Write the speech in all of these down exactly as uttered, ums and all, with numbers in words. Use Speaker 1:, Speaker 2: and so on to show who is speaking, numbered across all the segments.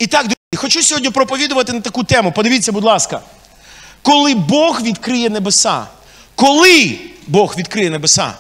Speaker 1: І так, друзі, хочу сьогодні проповідувати на таку тему. Подивіться, будь ласка. Коли Бог відкриє небеса. Коли Бог відкриє небеса.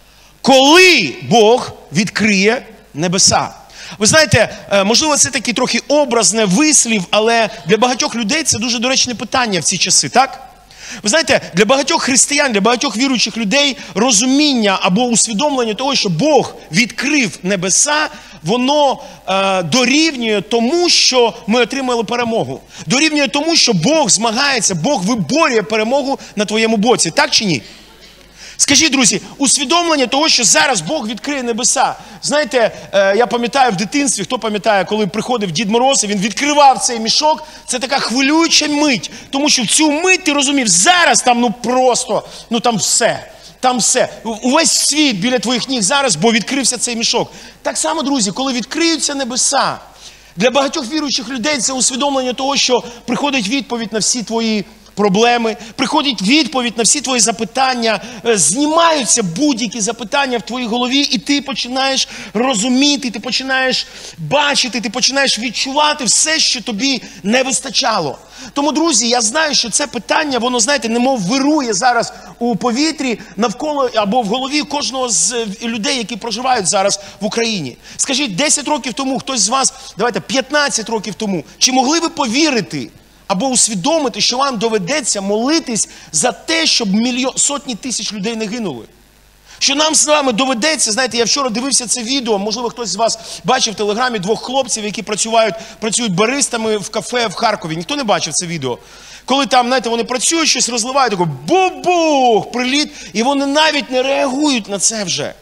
Speaker 1: Коли Бог відкриє небеса. Ви знаєте, можливо, це такий трохи образне вислів, але для багатьох людей це дуже доречне питання в ці часи, так? Ви знаєте, для багатьох християн, для багатьох віруючих людей розуміння або усвідомлення того, що Бог відкрив небеса, воно е, дорівнює тому, що ми отримали перемогу. Дорівнює тому, що Бог змагається, Бог виборює перемогу на твоєму боці. Так чи ні? Скажіть, друзі, усвідомлення того, що зараз Бог відкриє небеса. Знаєте, е, я пам'ятаю в дитинстві, хто пам'ятає, коли приходив Дід Мороз, і він відкривав цей мішок, це така хвилююча мить. Тому що в цю мить ти розумів, зараз там ну просто, ну там все. Там все. Увесь світ біля твоїх ніг зараз, бо відкрився цей мішок. Так само, друзі, коли відкриються небеса, для багатьох віруючих людей це усвідомлення того, що приходить відповідь на всі твої проблеми, приходить відповідь на всі твої запитання, знімаються будь-які запитання в твоїй голові, і ти починаєш розуміти, ти починаєш бачити, ти починаєш відчувати все, що тобі не вистачало. Тому, друзі, я знаю, що це питання, воно, знаєте, немов вирує зараз у повітрі навколо або в голові кожного з людей, які проживають зараз в Україні. Скажіть, десять років тому, хтось з вас, давайте, п'ятнадцять років тому, чи могли ви повірити, або усвідомити, що вам доведеться молитись за те, щоб мільйон, сотні тисяч людей не гинули? Що нам з вами доведеться, знаєте, я вчора дивився це відео, можливо, хтось з вас бачив в телеграмі двох хлопців, які працюють, працюють баристами в кафе в Харкові. Ніхто не бачив це відео? Коли там, знаєте, вони працюють, щось розливають, такий бу-бух, приліт, і вони навіть не реагують на це вже.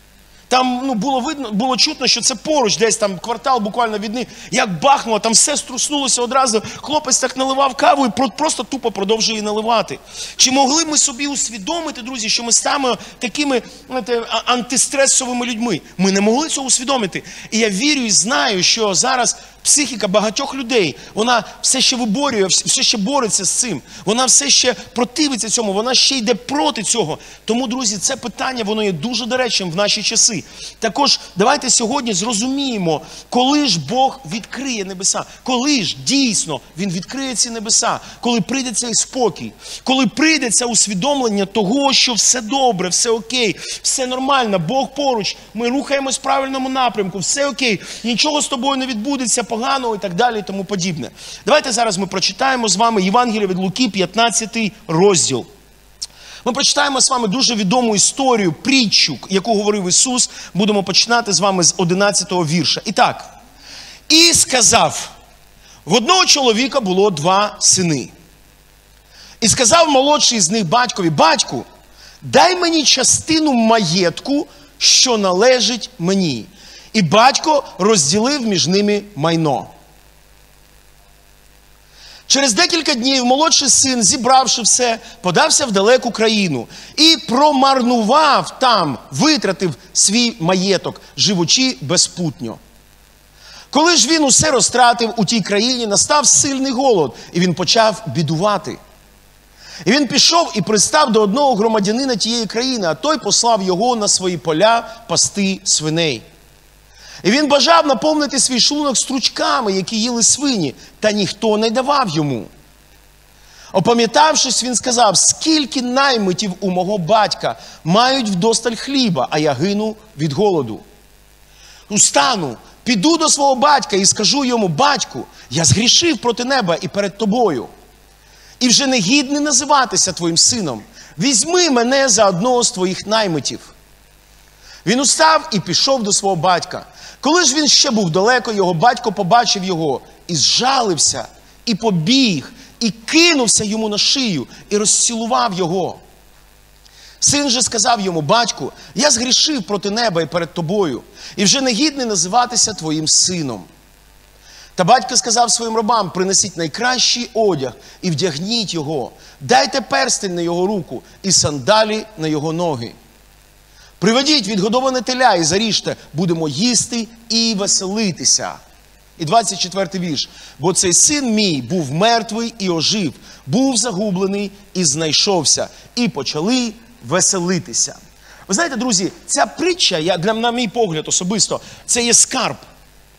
Speaker 1: Там ну, було видно, було чутно, що це поруч, десь там квартал буквально від них, як бахнуло, там все струснулося одразу. Хлопець так наливав каву і просто тупо продовжує її наливати. Чи могли ми собі усвідомити, друзі, що ми стаємо такими, знаєте, антистресовими людьми? Ми не могли цього усвідомити. І я вірю і знаю, що зараз психіка багатьох людей, вона все ще виборює, все ще бореться з цим. Вона все ще противиться цьому, вона ще йде проти цього. Тому, друзі, це питання, воно є дуже доречним в наші часи. Також давайте сьогодні зрозуміємо, коли ж Бог відкриє небеса. Коли ж дійсно Він відкриє ці небеса. Коли прийде цей спокій. Коли прийде це усвідомлення того, що все добре, все окей, все нормально, Бог поруч, ми рухаємось в правильному напрямку, все окей, нічого з тобою не відбудеться поганого і так далі і тому подібне. Давайте зараз ми прочитаємо з вами Євангеліє від Луки, п'ятнадцятий розділ. Ми прочитаємо з вами дуже відому історію, притчу, яку говорив Ісус. Будемо починати з вами з одинадцятого вірша. І так. «І сказав, в одного чоловіка було два сини. І сказав молодший з них батькові, батьку, дай мені частину маєтку, що належить мені. І батько розділив між ними майно. Через декілька днів молодший син, зібравши все, подався в далеку країну і промарнував там, витратив свій маєток, живучи безпутньо. Коли ж він усе розтратив у тій країні, настав сильний голод, і він почав бідувати. І він пішов і пристав до одного громадянина тієї країни, а той послав його на свої поля пасти свиней. І він бажав наповнити свій шлунок стручками, які їли свині, та ніхто не давав йому. Опам'ятавшись, він сказав, скільки наймитів у мого батька мають вдосталь хліба, а я гину від голоду. Устану, піду до свого батька і скажу йому, батьку, я згрішив проти неба і перед тобою. І вже не гідний називатися твоїм сином. Візьми мене за одного з твоїх наймитів. Він устав і пішов до свого батька. Коли ж він ще був далеко, його батько побачив його, і зжалився, і побіг, і кинувся йому на шию, і розцілував його. Син же сказав йому, батьку, я згрішив проти неба і перед тобою, і вже не гідний називатися твоїм сином. Та батько сказав своїм рабам, принесіть найкращий одяг і вдягніть його, дайте перстень на його руку і сандалі на його ноги. Приведіть відгодоване теля і заріжте, будемо їсти і веселитися. І двадцять четвертий вірш. Бо цей син мій був мертвий і ожив, був загублений і знайшовся. І почали веселитися. Ви знаєте, друзі, ця притча, я, для, на мій погляд особисто, це є скарб.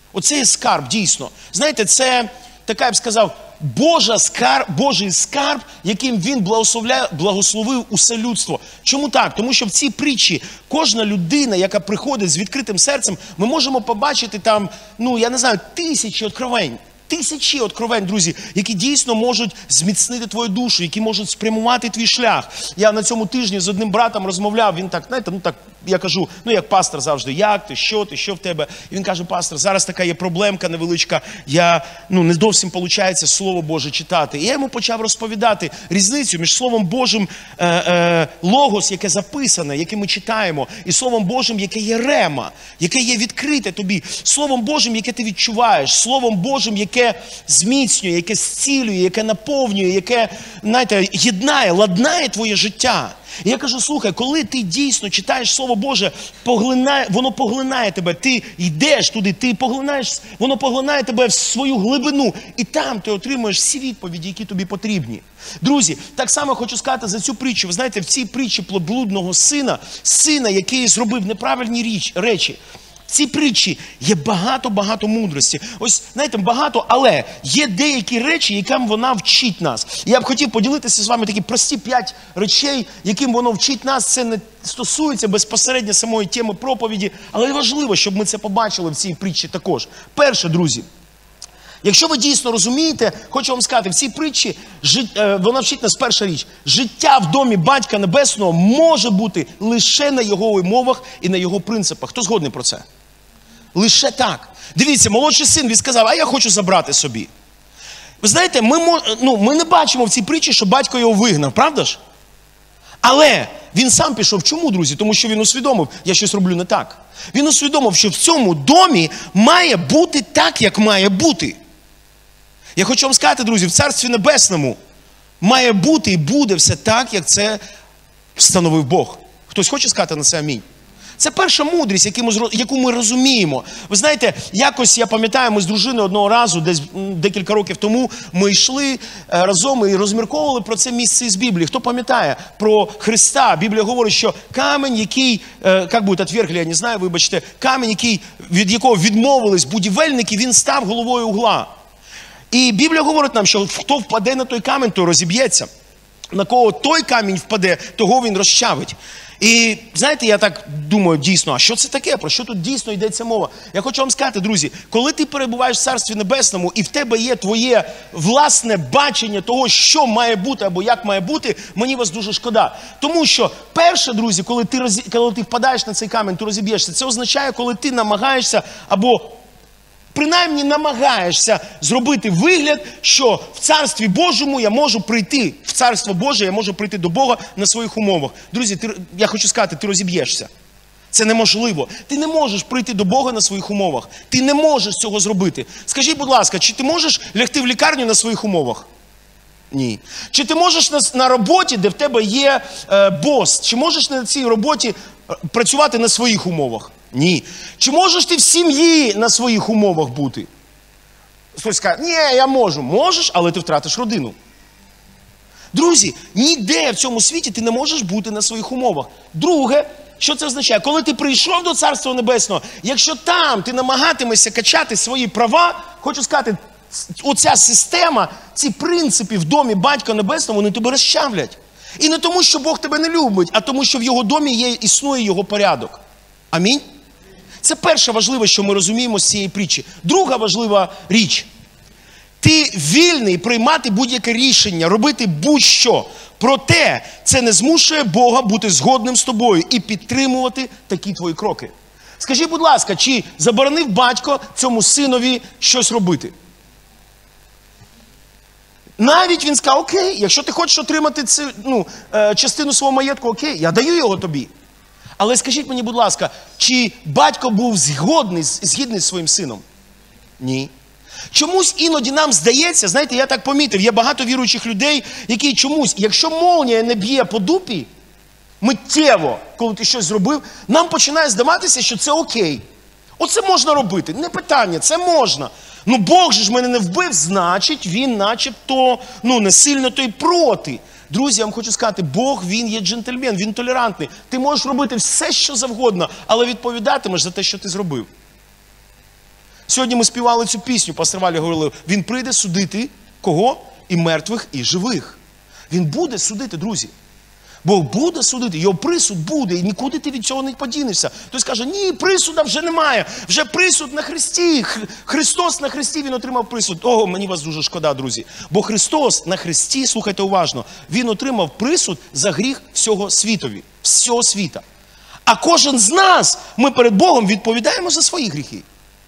Speaker 1: Оце є скарб, дійсно. Знаєте, це, така я б сказав, Божа скарб, Божий скарб, яким він благословив усе людство. Чому так? Тому що в цій притчі кожна людина, яка приходить з відкритим серцем, ми можемо побачити там, ну, я не знаю, тисячі откровень. Тисячі откровень, друзі, які дійсно можуть зміцнити твою душу, які можуть спрямувати твій шлях. Я на цьому тижні з одним братом розмовляв, він так, знаєте, ну так, я кажу, ну як пастор завжди, як ти, що ти, що в тебе? І він каже, пастор, зараз така є проблемка невеличка, я, ну, не зовсім виходить Слово Боже читати. І я йому почав розповідати різницю між Словом Божим е, е, логос, яке записане, яке ми читаємо, і Словом Божим, яке є рема, яке є відкрите тобі, Словом Божим, яке ти відчуваєш, Словом Божим, яке яке зміцнює, яке зцілює, яке наповнює, яке, знаєте, єднає, ладнає твоє життя. І я кажу, слухай, коли ти дійсно читаєш Слово Боже, поглинає, воно поглинає тебе, ти йдеш туди, ти поглинаєш, воно поглинає тебе в свою глибину, і там ти отримуєш всі відповіді, які тобі потрібні. Друзі, так само хочу сказати за цю притчу. Ви знаєте, в цій притчі про блудного сина, сина, який зробив неправильні річ, речі, в цій притчі є багато-багато мудрості. Ось, знаєте, багато, але є деякі речі, яким вона вчить нас. Я б хотів поділитися з вами такі прості п'ять речей, яким воно вчить нас. Це не стосується безпосередньо самої теми проповіді, але важливо, щоб ми це побачили в цій притчі також. Перше, друзі, якщо ви дійсно розумієте, хочу вам сказати, в цій притчі вона вчить нас перша річ. Життя в домі Батька Небесного може бути лише на його умовах і на його принципах. Хто згодний про це? Лише так. Дивіться, молодший син, він сказав, а я хочу забрати собі. Ви знаєте, ми, ну, ми не бачимо в цій притчі, що батько його вигнав, правда ж? Але він сам пішов. Чому, друзі? Тому що він усвідомив, я щось роблю не так. Він усвідомив, що в цьому домі має бути так, як має бути. Я хочу вам сказати, друзі, в Царстві Небесному має бути і буде все так, як це встановив Бог. Хтось хоче сказати на це амінь? Це перша мудрість, яку ми розуміємо. Ви знаєте, якось, я пам'ятаю, ми з дружиною одного разу, десь декілька років тому, ми йшли разом і розмірковували про це місце із Біблії. Хто пам'ятає про Христа? Біблія говорить, що камінь, який, як буде, отвергли, я не знаю, вибачте, камінь, який, від якого відмовились будівельники, він став головою угла. І Біблія говорить нам, що хто впаде на той камінь, той розіб'ється. На кого той камінь впаде, того він розчавить. І, знаєте, я так думаю, дійсно, а що це таке? Про що тут дійсно йдеться мова? Я хочу вам сказати, друзі, коли ти перебуваєш в Царстві Небесному і в тебе є твоє власне бачення того, що має бути або як має бути, мені вас дуже шкода. Тому що, перше, друзі, коли ти, роз... коли ти впадаєш на цей камінь, ти розіб'єшся, це означає, коли ти намагаєшся або принаймні намагаєшся зробити вигляд, що в Царстві Божому я можу прийти, в Царство Боже я можу прийти до Бога на своїх умовах. Друзі, ти, я хочу сказати, ти розіб'єшся. Це неможливо. Ти не можеш прийти до Бога на своїх умовах. Ти не можеш цього зробити. Скажіть, будь ласка, чи ти можеш лягти в лікарню на своїх умовах? Ні. Чи ти можеш на, на роботі, де в тебе є е, бос, чи можеш на цій роботі працювати на своїх умовах? Ні. Чи можеш ти в сім'ї на своїх умовах бути? Хтось скаже, ні, я можу. Можеш, але ти втратиш родину. Друзі, ніде в цьому світі ти не можеш бути на своїх умовах. Друге, що це означає? Коли ти прийшов до Царства Небесного, якщо там ти намагатимешся качати свої права, хочу сказати, оця система, ці принципи в домі Батька Небесного, вони тебе розчавлять. І не тому, що Бог тебе не любить, а тому, що в його домі є, існує його порядок. Амінь? Це перша важлива, що ми розуміємо з цієї притчі. Друга важлива річ. Ти вільний приймати будь-яке рішення, робити будь-що. Проте це не змушує Бога бути згодним з тобою і підтримувати такі твої кроки. Скажіть, будь ласка, чи заборонив батько цьому синові щось робити? Навіть він сказав, окей, якщо ти хочеш отримати цю, ну, частину свого маєтку, окей, я даю його тобі. Але скажіть мені, будь ласка, чи батько був згодний, згідний з своїм сином? Ні. Чомусь іноді нам здається, знаєте, я так помітив, є багато віруючих людей, які чомусь, якщо молнія не б'є по дупі, миттєво, коли ти щось зробив, нам починає здаватися, що це окей. Оце можна робити, не питання, це можна. Ну Бог же ж мене не вбив, значить він начебто, ну не сильно то й проти. Друзі, я вам хочу сказати, Бог, він є джентльмен, він толерантний. Ти можеш робити все, що завгодно, але відповідатимеш за те, що ти зробив. Сьогодні ми співали цю пісню, пастор Валя говорили, він прийде судити кого? І мертвих, і живих. Він буде судити, друзі. Бог буде судити, його присуд буде, і нікуди ти від цього не подінешся. Хтось каже, ні, присуда вже немає, вже присуд на Христі. Христос на Христі, він отримав присуд. Ого, мені вас дуже шкода, друзі. Бо Христос на Христі, слухайте уважно, він отримав присуд за гріх всього світові, всього світа. А кожен з нас, ми перед Богом відповідаємо за свої гріхи.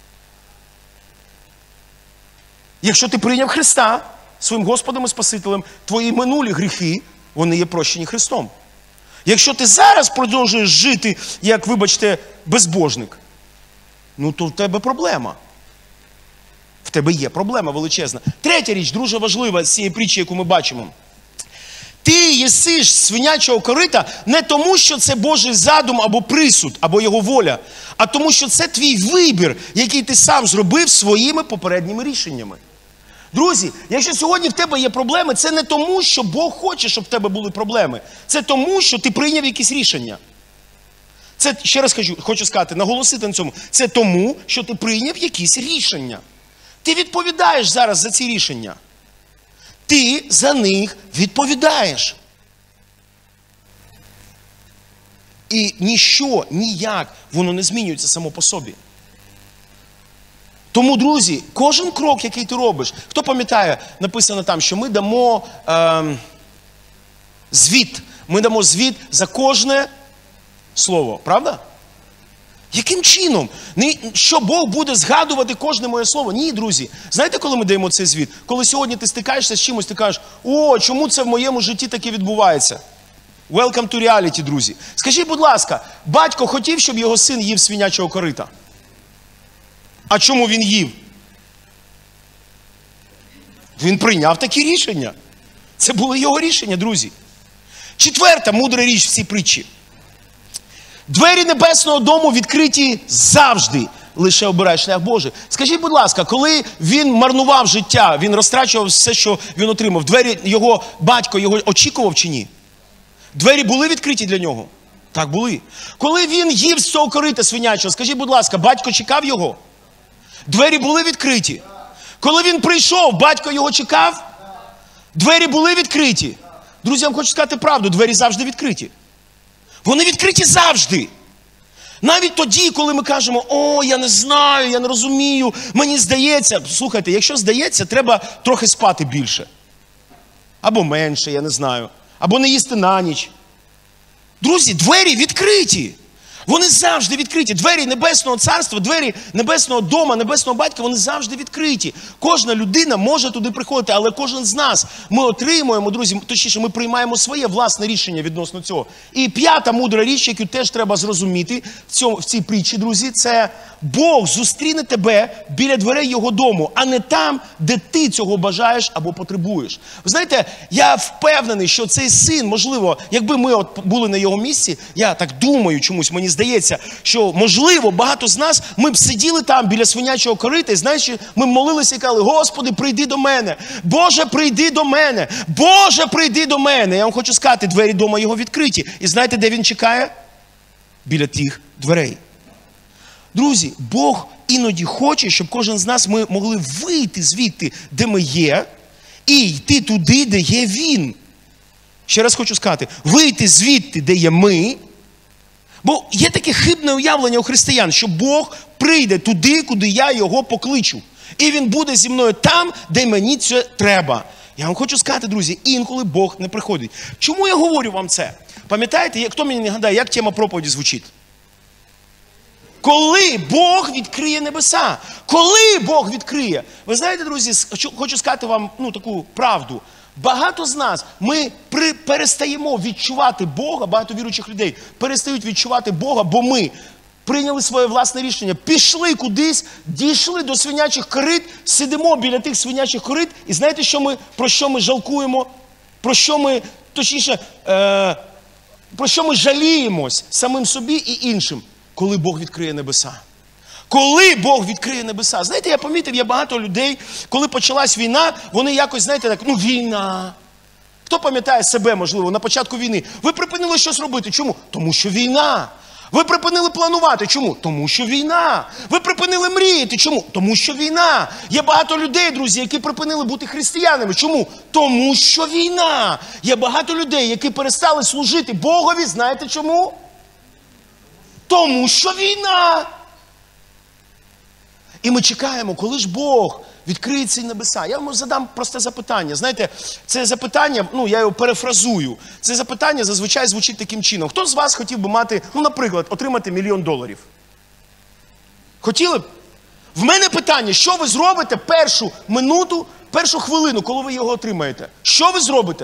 Speaker 1: Якщо ти прийняв Христа своїм Господом і Спасителем, твої минулі гріхи, вони є прощені Христом. Якщо ти зараз продовжуєш жити, як, вибачте, безбожник, ну то в тебе проблема. В тебе є проблема величезна. Третя річ, дуже важлива з цієї притчі, яку ми бачимо. Ти їсиш свинячого корита не тому, що це Божий задум або присуд, або його воля, а тому, що це твій вибір, який ти сам зробив своїми попередніми рішеннями. Друзі, якщо сьогодні в тебе є проблеми, це не тому, що Бог хоче, щоб в тебе були проблеми. Це тому, що ти прийняв якісь рішення. Це, ще раз хочу, хочу сказати, наголосити на цьому. Це тому, що ти прийняв якісь рішення. Ти відповідаєш зараз за ці рішення. Ти за них відповідаєш. І ніщо, ніяк, воно не змінюється само по собі. Тому, друзі, кожен крок, який ти робиш, хто пам'ятає, написано там, що ми дамо е, звіт. Ми дамо звіт за кожне слово. Правда? Яким чином? Що Бог буде згадувати кожне моє слово? Ні, друзі. Знаєте, коли ми даємо цей звіт? Коли сьогодні ти стикаєшся з чимось, ти кажеш, о, чому це в моєму житті таке відбувається? Welcome to reality, друзі. Скажіть, будь ласка, батько хотів, щоб його син їв свинячого корита? А чому він їв? Він прийняв такі рішення. Це було його рішення, друзі. Четверта мудра річ в цій притчі. Двері небесного дому відкриті завжди. Лише обирай шлях Божий. Скажіть, будь ласка, коли він марнував життя, він розтрачував все, що він отримав, двері його батько його очікував чи ні? Двері були відкриті для нього? Так, були. Коли він їв з цього корита свинячого, скажіть, будь ласка, батько чекав його? Двері були відкриті. Коли він прийшов, батько його чекав? Двері були відкриті. Друзі, я вам хочу сказати правду, двері завжди відкриті. Вони відкриті завжди. Навіть тоді, коли ми кажемо, о, я не знаю, я не розумію, мені здається. Слухайте, якщо здається, треба трохи спати більше. Або менше, я не знаю. Або не їсти на ніч. Друзі, двері відкриті. Вони завжди відкриті. Двері Небесного Царства, двері Небесного Дома, Небесного Батька, вони завжди відкриті. Кожна людина може туди приходити, але кожен з нас, ми отримуємо, друзі, точніше, ми приймаємо своє власне рішення відносно цього. І п'ята мудра річ, яку теж треба зрозуміти в, цьому, в цій притчі, друзі, це Бог зустріне тебе біля дверей Його дому, а не там, де ти цього бажаєш або потребуєш. Ви знаєте, я впевнений, що цей син, можливо, якби ми от були на його місці, я так думаю чомусь, мені здається, що, можливо, багато з нас, ми б сиділи там біля свинячого корита, і, знаєш, ми молилися і казали, Господи, прийди до мене, Боже, прийди до мене, Боже, прийди до мене. Я вам хочу сказати, двері дома його відкриті. І знаєте, де він чекає? Біля тих дверей. Друзі, Бог іноді хоче, щоб кожен з нас ми могли вийти звідти, де ми є, і йти туди, де є Він. Ще раз хочу сказати, вийти звідти, де є ми. Бо є таке хибне уявлення у християн, що Бог прийде туди, куди я його покличу. І Він буде зі мною там, де мені це треба. Я вам хочу сказати, друзі, інколи Бог не приходить. Чому я говорю вам це? Пам'ятаєте, хто мені нагадає, як тема проповіді звучить? Коли Бог відкриє небеса. Коли Бог відкриє. Ви знаєте, друзі, хочу сказати вам ну, таку правду. Багато з нас, ми при, перестаємо відчувати Бога, багато віруючих людей перестають відчувати Бога, бо ми прийняли своє власне рішення, пішли кудись, дійшли до свинячих корит, сидимо біля тих свинячих корит, і знаєте, що ми, про що ми жалкуємо? Про що ми, точніше, е, про що ми жаліємось самим собі і іншим? Коли Бог відкриє небеса. Коли Бог відкриє небеса. Знаєте, я помітив, є багато людей, коли почалась війна, вони якось, знаєте, так, ну війна. Хто пам'ятає себе, можливо, на початку війни? Ви припинили щось робити. Чому? Тому що війна. Ви припинили планувати. Чому? Тому що війна. Ви припинили мріяти. Чому? Тому що війна. Є багато людей, друзі, які припинили бути християнами. Чому? Тому що війна. Є багато людей, які перестали служити Богові. Знаєте чому? Тому що війна. І ми чекаємо, коли ж Бог відкриє ці небеса. Я вам задам просте запитання. Знаєте, це запитання, ну, я його перефразую. Це запитання зазвичай звучить таким чином. Хто з вас хотів би мати, ну, наприклад, отримати мільйон доларів? Хотіли б? В мене питання, що ви зробите першу минуту, першу хвилину, коли ви його отримаєте? Що ви зробите?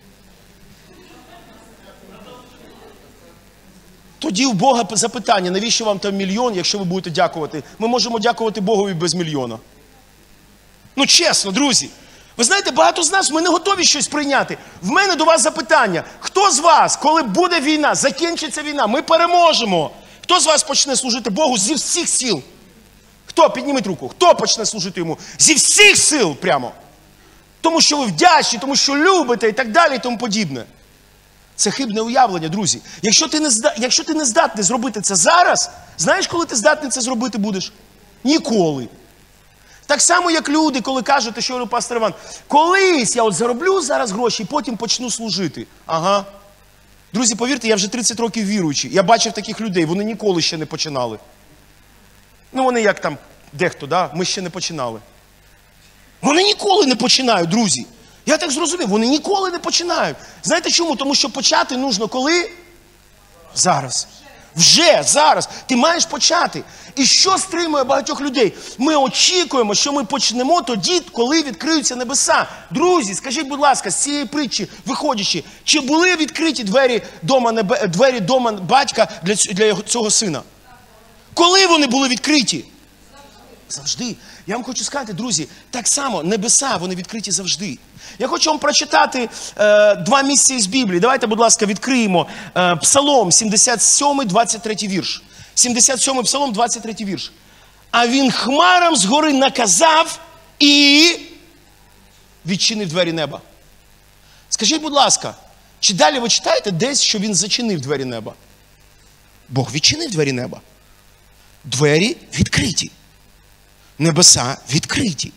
Speaker 1: Тоді в Бога запитання, навіщо вам там мільйон, якщо ви будете дякувати? Ми можемо дякувати Богові без мільйона. Ну чесно, друзі. Ви знаєте, багато з нас, ми не готові щось прийняти. В мене до вас запитання. Хто з вас, коли буде війна, закінчиться війна, ми переможемо. Хто з вас почне служити Богу зі всіх сил? Хто? Підніміть руку. Хто почне служити йому? Зі всіх сил прямо. Тому що ви вдячні, тому що любите і так далі і тому подібне. Це хибне уявлення, друзі. Якщо ти не, зда... Якщо ти не здатний зробити це зараз, знаєш, коли ти здатний це зробити будеш? Ніколи. Так само, як люди, коли кажуть, що говорив пастор Іван, колись я от зароблю зараз гроші і потім почну служити. Ага. Друзі, повірте, я вже тридцять років віруючий. Я бачив таких людей, вони ніколи ще не починали. Ну, вони як там, дехто, да? Ми ще не починали. Вони ніколи не починають, друзі. Я так зрозумів, вони ніколи не починають. Знаєте чому? Тому що почати нужно коли? Зараз. Вже, зараз. Ти маєш почати. І що стримує багатьох людей? Ми очікуємо, що ми почнемо тоді, коли відкриються небеса. Друзі, скажіть, будь ласка, з цієї притчі, виходячи, чи були відкриті двері дома, небе... двері дома батька для, для цього сина? Коли вони були відкриті? Завжди. Я вам хочу сказати, друзі, так само небеса, вони відкриті завжди. Я хочу вам прочитати е, два місця із Біблії. Давайте, будь ласка, відкриємо е, Псалом сімдесят сьомий, двадцять третій вірш. сімдесят сьомий Псалом, двадцять третій вірш. А він хмарам згори наказав і відчинив двері неба. Скажіть, будь ласка, чи далі ви читаєте десь, що він зачинив двері неба? Бог відчинив двері неба. Двері відкриті. Небеса відкриті.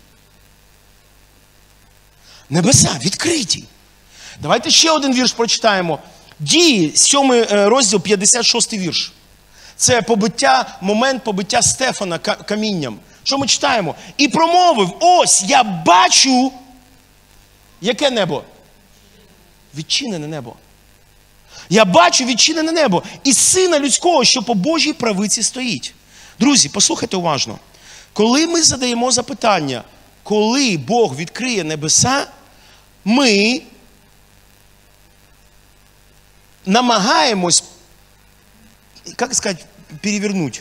Speaker 1: Небеса відкриті. Давайте ще один вірш прочитаємо. Дії, сьомий розділ, п'ятдесят шостий вірш. Це побиття, момент побиття Стефана камінням. Що ми читаємо? І промовив, ось я бачу, яке небо? Відчинене небо. Я бачу відчинене небо і Сина Людського, що по Божій правиці стоїть. Друзі, послухайте уважно. Коли ми задаємо запитання, коли Бог відкриє небеса, ми намагаємось, як сказати, перевернути?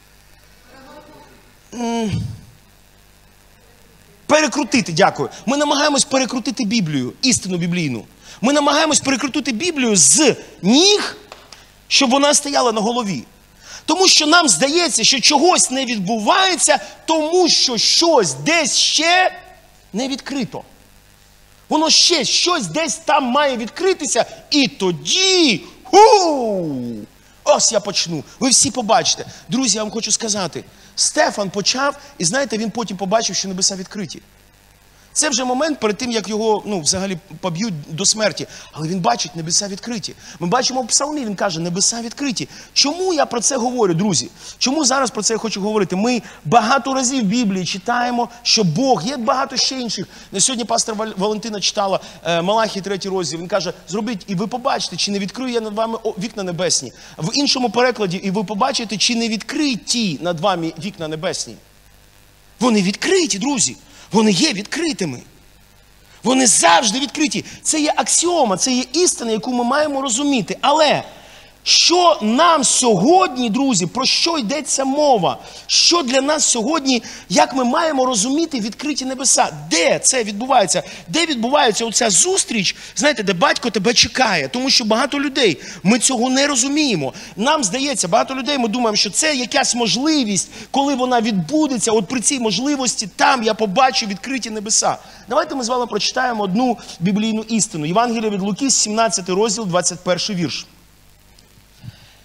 Speaker 1: Перекрутити, дякую. Ми намагаємось перекрутити Біблію, істину біблійну. Ми намагаємось перекрутити Біблію з ніг, щоб вона стояла на голові. Тому що нам здається, що чогось не відбувається, тому що щось десь ще не відкрито. Воно ще щось десь там має відкритися, і тоді, ху, ось я почну. Ви всі побачите. Друзі, я вам хочу сказати, Стефан почав, і знаєте, він потім побачив, що небеса відкриті. Це вже момент перед тим, як його, ну, взагалі поб'ють до смерті. Але він бачить, небеса відкриті. Ми бачимо в Псалмі, він каже, небеса відкриті. Чому я про це говорю, друзі? Чому зараз про це я хочу говорити? Ми багато разів в Біблії читаємо, що Бог, є багато ще інших. На сьогодні пастор Валентина читала е, Малахії третій розділ. Він каже, зробіть, і ви побачите, чи не відкрию я над вами вікна небесні. В іншому перекладі, і ви побачите, чи не відкриті над вами вікна небесні. Вони відкриті, друзі. Вони є відкритими. Вони завжди відкриті. Це є аксіома, це є істина, яку ми маємо розуміти. Але що нам сьогодні, друзі, про що йдеться мова? Що для нас сьогодні, як ми маємо розуміти відкриті небеса? Де це відбувається? Де відбувається оця зустріч, знаєте, де батько тебе чекає? Тому що багато людей, ми цього не розуміємо. Нам здається, багато людей, ми думаємо, що це якась можливість, коли вона відбудеться, от при цій можливості там я побачу відкриті небеса. Давайте ми з вами прочитаємо одну біблійну істину. Євангеліє від Луки, сімнадцятий розділ, двадцять перший вірш.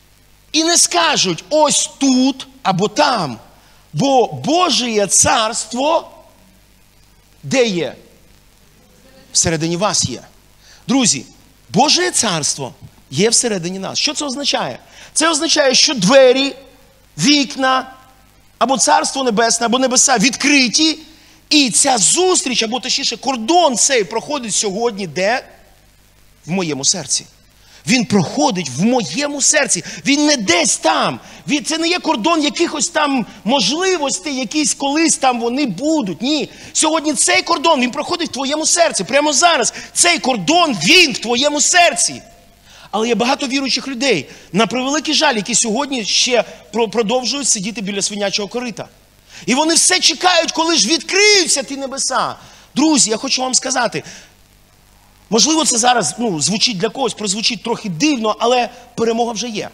Speaker 1: І не скажуть ось тут або там. Бо Божє царство де є? Всередині вас є. Друзі, Божє царство є всередині нас. Що це означає? Це означає, що двері, вікна, або царство небесне, або небеса відкриті. І ця зустріч, або точніше кордон цей проходить сьогодні де? В моєму серці. Він проходить в моєму серці. Він не десь там. Він, це не є кордон якихось там можливостей, якісь колись там вони будуть. Ні. Сьогодні цей кордон, він проходить в твоєму серці. Прямо зараз. Цей кордон, він в твоєму серці. Але є багато віруючих людей, на превеликий жаль, які сьогодні ще продовжують сидіти біля свинячого корита. І вони все чекають, коли ж відкриються ті небеса. Друзі, я хочу вам сказати, можливо, це зараз ну, звучить для когось, прозвучить трохи дивно, але перемога вже є.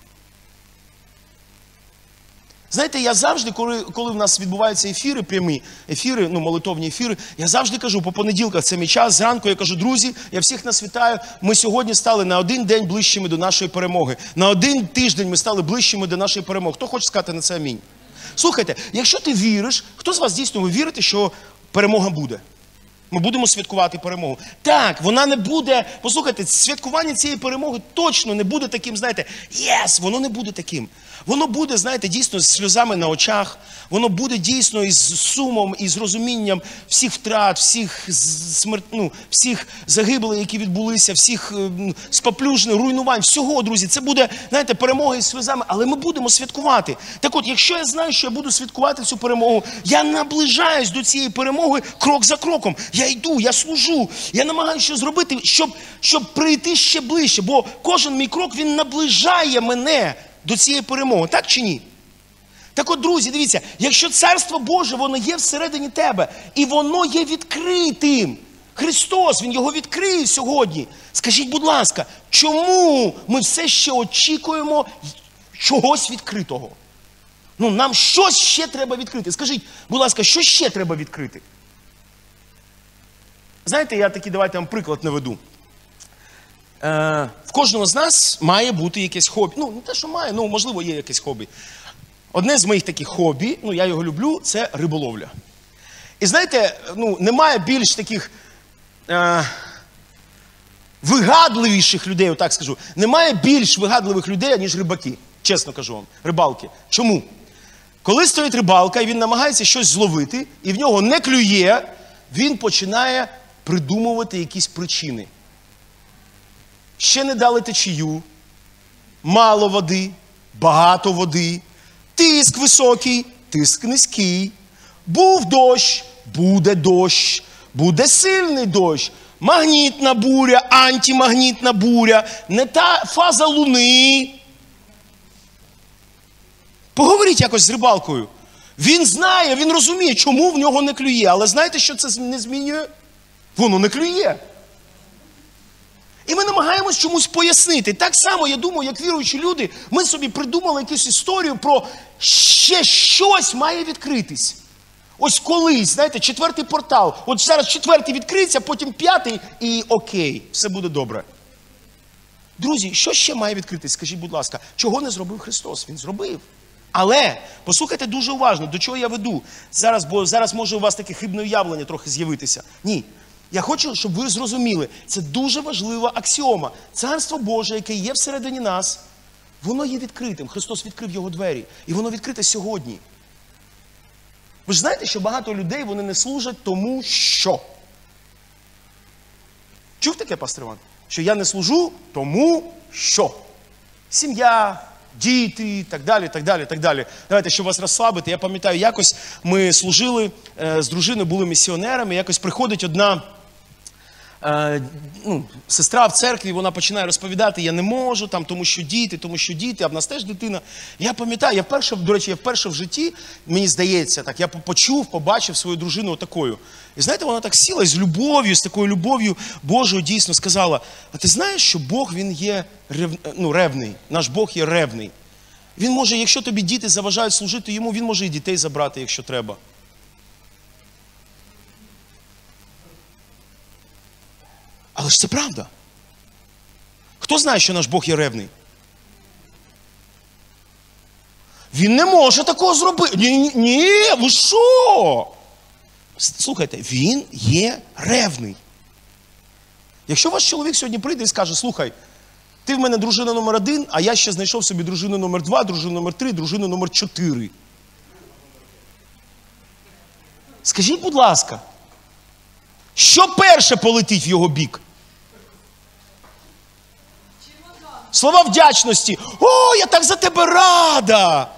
Speaker 1: Знаєте, я завжди, коли, коли в нас відбуваються ефіри, прямі ефіри, ну, молитовні ефіри, я завжди кажу, по понеділках це мій час, зранку я кажу, друзі, я всіх нас вітаю, ми сьогодні стали на один день ближчими до нашої перемоги. На один тиждень ми стали ближчими до нашої перемоги. Хто хоче сказати на це амінь? Слухайте, якщо ти віриш, хто з вас дійсно ви вірите, що перемога буде? Ми будемо святкувати перемогу. Так, вона не буде, послухайте, святкування цієї перемоги точно не буде таким, знаєте, єс, воно не буде таким. Воно буде, знаєте, дійсно з сльозами на очах, воно буде дійсно із сумом, із розумінням всіх втрат, всіх смерт, ну, всіх загиблих, які відбулися, всіх споплюжень, руйнувань, всього, друзі. Це буде, знаєте, перемога із сльозами, але ми будемо святкувати. Так от, якщо я знаю, що я буду святкувати цю перемогу, я наближаюсь до цієї перемоги крок за кроком. Я йду, я служу, я намагаюся щось зробити, щоб, щоб прийти ще ближче, бо кожен мій крок, він наближає мене до цієї перемоги, так чи ні? Так от, друзі, дивіться, якщо Царство Боже, воно є всередині тебе, і воно є відкритим. Христос, Він його відкриє сьогодні. Скажіть, будь ласка, чому ми все ще очікуємо чогось відкритого? Ну, нам щось ще треба відкрити. Скажіть, будь ласка, що ще треба відкрити? Знаєте, я такий, давайте вам приклад наведу. Е, в кожного з нас має бути якесь хобі. Ну, не те, що має, ну, можливо, є якесь хобі. Одне з моїх таких хобі, ну, я його люблю, це риболовля. І знаєте, ну, немає більш таких е, вигадливіших людей, отак скажу. Немає більш вигадливих людей, ніж рибаки, чесно кажу вам, рибалки. Чому? Коли стоїть рибалка, і він намагається щось зловити, і в нього не клює, він починає придумувати якісь причини. Ще не дали течію, мало води, багато води, тиск високий, тиск низький, був дощ, буде дощ, буде сильний дощ, магнітна буря, антимагнітна буря, не та фаза Луни. Поговоріть якось з рибалкою. Він знає, він розуміє, чому в нього не клює, але знаєте, що це не змінює? Воно не клює. І ми намагаємось чомусь пояснити. Так само, я думаю, як віруючі люди, ми собі придумали якусь історію про ще щось має відкритись. Ось колись, знаєте, четвертий портал. От зараз четвертий відкриється, потім п'ятий і окей, все буде добре. Друзі, що ще має відкритись? Скажіть, будь ласка, чого не зробив Христос? Він зробив. Але, послухайте дуже уважно, до чого я веду. Зараз, бо зараз може у вас таке хибне уявлення трохи з'явитися. Ні. Я хочу, щоб ви зрозуміли, це дуже важлива аксіома. Царство Боже, яке є всередині нас, воно є відкритим. Христос відкрив його двері. І воно відкрите сьогодні. Ви ж знаєте, що багато людей, вони не служать тому, що? Чув таке, пастор Іван? Що я не служу тому, що? Сім'я, діти, так далі, так далі, так далі. Давайте, щоб вас розслабити. Я пам'ятаю, якось ми служили е, з дружиною, були місіонерами, якось приходить одна е, ну, сестра в церкві, вона починає розповідати, я не можу, там, тому що діти, тому що діти, а в нас теж дитина. Я пам'ятаю, я вперше, до речі, я вперше в житті, мені здається, так, я почув, побачив свою дружину отакою. І знаєте, вона так сіла і з любов'ю, з такою любов'ю Божою дійсно сказала, а ти знаєш, що Бог, Він є рев... ну, ревний, наш Бог є ревний. Він може, якщо тобі діти заважають служити йому, він може і дітей забрати, якщо треба. Але ж це правда. Хто знає, що наш Бог є ревний? Він не може такого зробити. Ні, ні, ні, ви що? Слухайте, він є ревний. Якщо ваш чоловік сьогодні прийде і скаже, слухай, ти в мене дружина номер один, а я ще знайшов собі дружину номер два, дружину номер три, дружину номер чотири. Скажіть, будь ласка, що перше полетить в його бік? Слова вдячності. О, я так за тебе рада.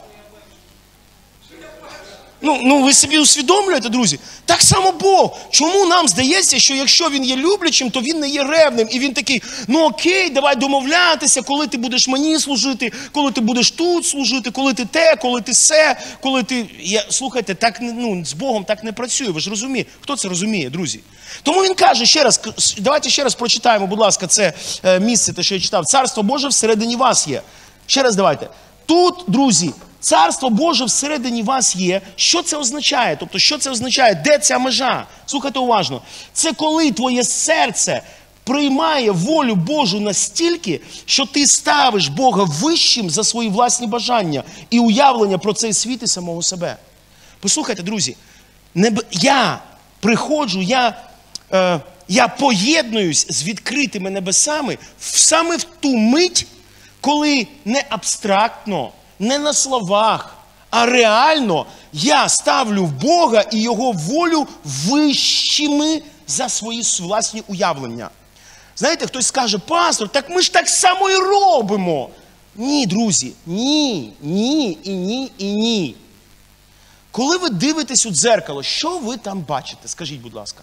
Speaker 1: Ну, ну, ви собі усвідомлюєте, друзі? Так само Бог. Чому нам здається, що якщо Він є люблячим, то Він не є ревним. І Він такий, ну окей, давай домовлятися, коли ти будеш мені служити, коли ти будеш тут служити, коли ти те, коли ти се, коли ти... Я... Слухайте, так, ну, з Богом так не працює, ви ж розумієте. Хто це розуміє, друзі? Тому Він каже, ще раз, давайте ще раз прочитаємо, будь ласка, це е, місце, те, що я читав. Царство Боже всередині вас є. Ще раз давайте. Тут, друзі, Царство Боже всередині вас є. Що це означає? Тобто, що це означає? Де ця межа? Слухайте уважно. Це коли твоє серце приймає волю Божу настільки, що ти ставиш Бога вищим за свої власні бажання і уявлення про цей світ і самого себе. Послухайте, друзі, не, я приходжу, я, е, я поєднуюсь з відкритими небесами саме в ту мить, коли не абстрактно, не на словах, а реально я ставлю в Бога і Його волю вищими за свої власні уявлення. Знаєте, хтось скаже, пастор, так ми ж так само і робимо. Ні, друзі, ні, ні, і ні, і ні. Коли ви дивитесь у дзеркало, що ви там бачите? Скажіть, будь ласка.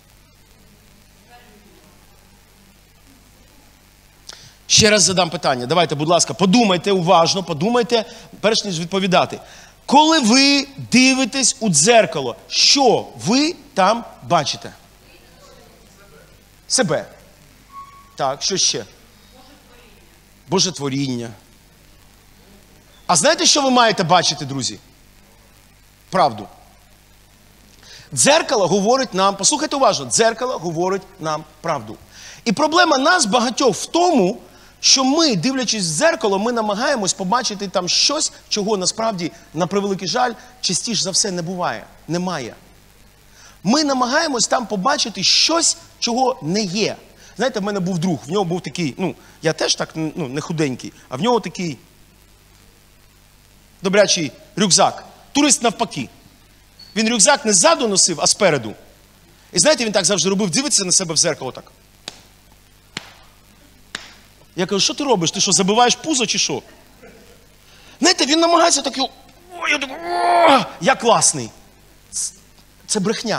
Speaker 1: Ще раз задам питання. Давайте, будь ласка, подумайте уважно, подумайте, перш ніж відповідати. Коли ви дивитесь у дзеркало, що ви там бачите? Себе. Так, що ще? Божетворіння. А знаєте, що ви маєте бачити, друзі? Правду. Дзеркало говорить нам, послухайте уважно, дзеркало говорить нам правду. І проблема нас багатьох в тому, що ми, дивлячись в дзеркало, ми намагаємось побачити там щось, чого насправді, на превеликий жаль, частіше за все не буває, немає. Ми намагаємось там побачити щось, чого не є. Знаєте, в мене був друг, в нього був такий, ну, я теж так, ну, не худенький, а в нього такий добрячий рюкзак. Турист навпаки. Він рюкзак не ззаду носив, а спереду. І знаєте, він так завжди робив, дивиться на себе в дзеркало так. Я кажу, що ти робиш? Ти що, забиваєш пузо чи що? Знаєте, він намагається так, ой, я так, о, я класний. Це брехня.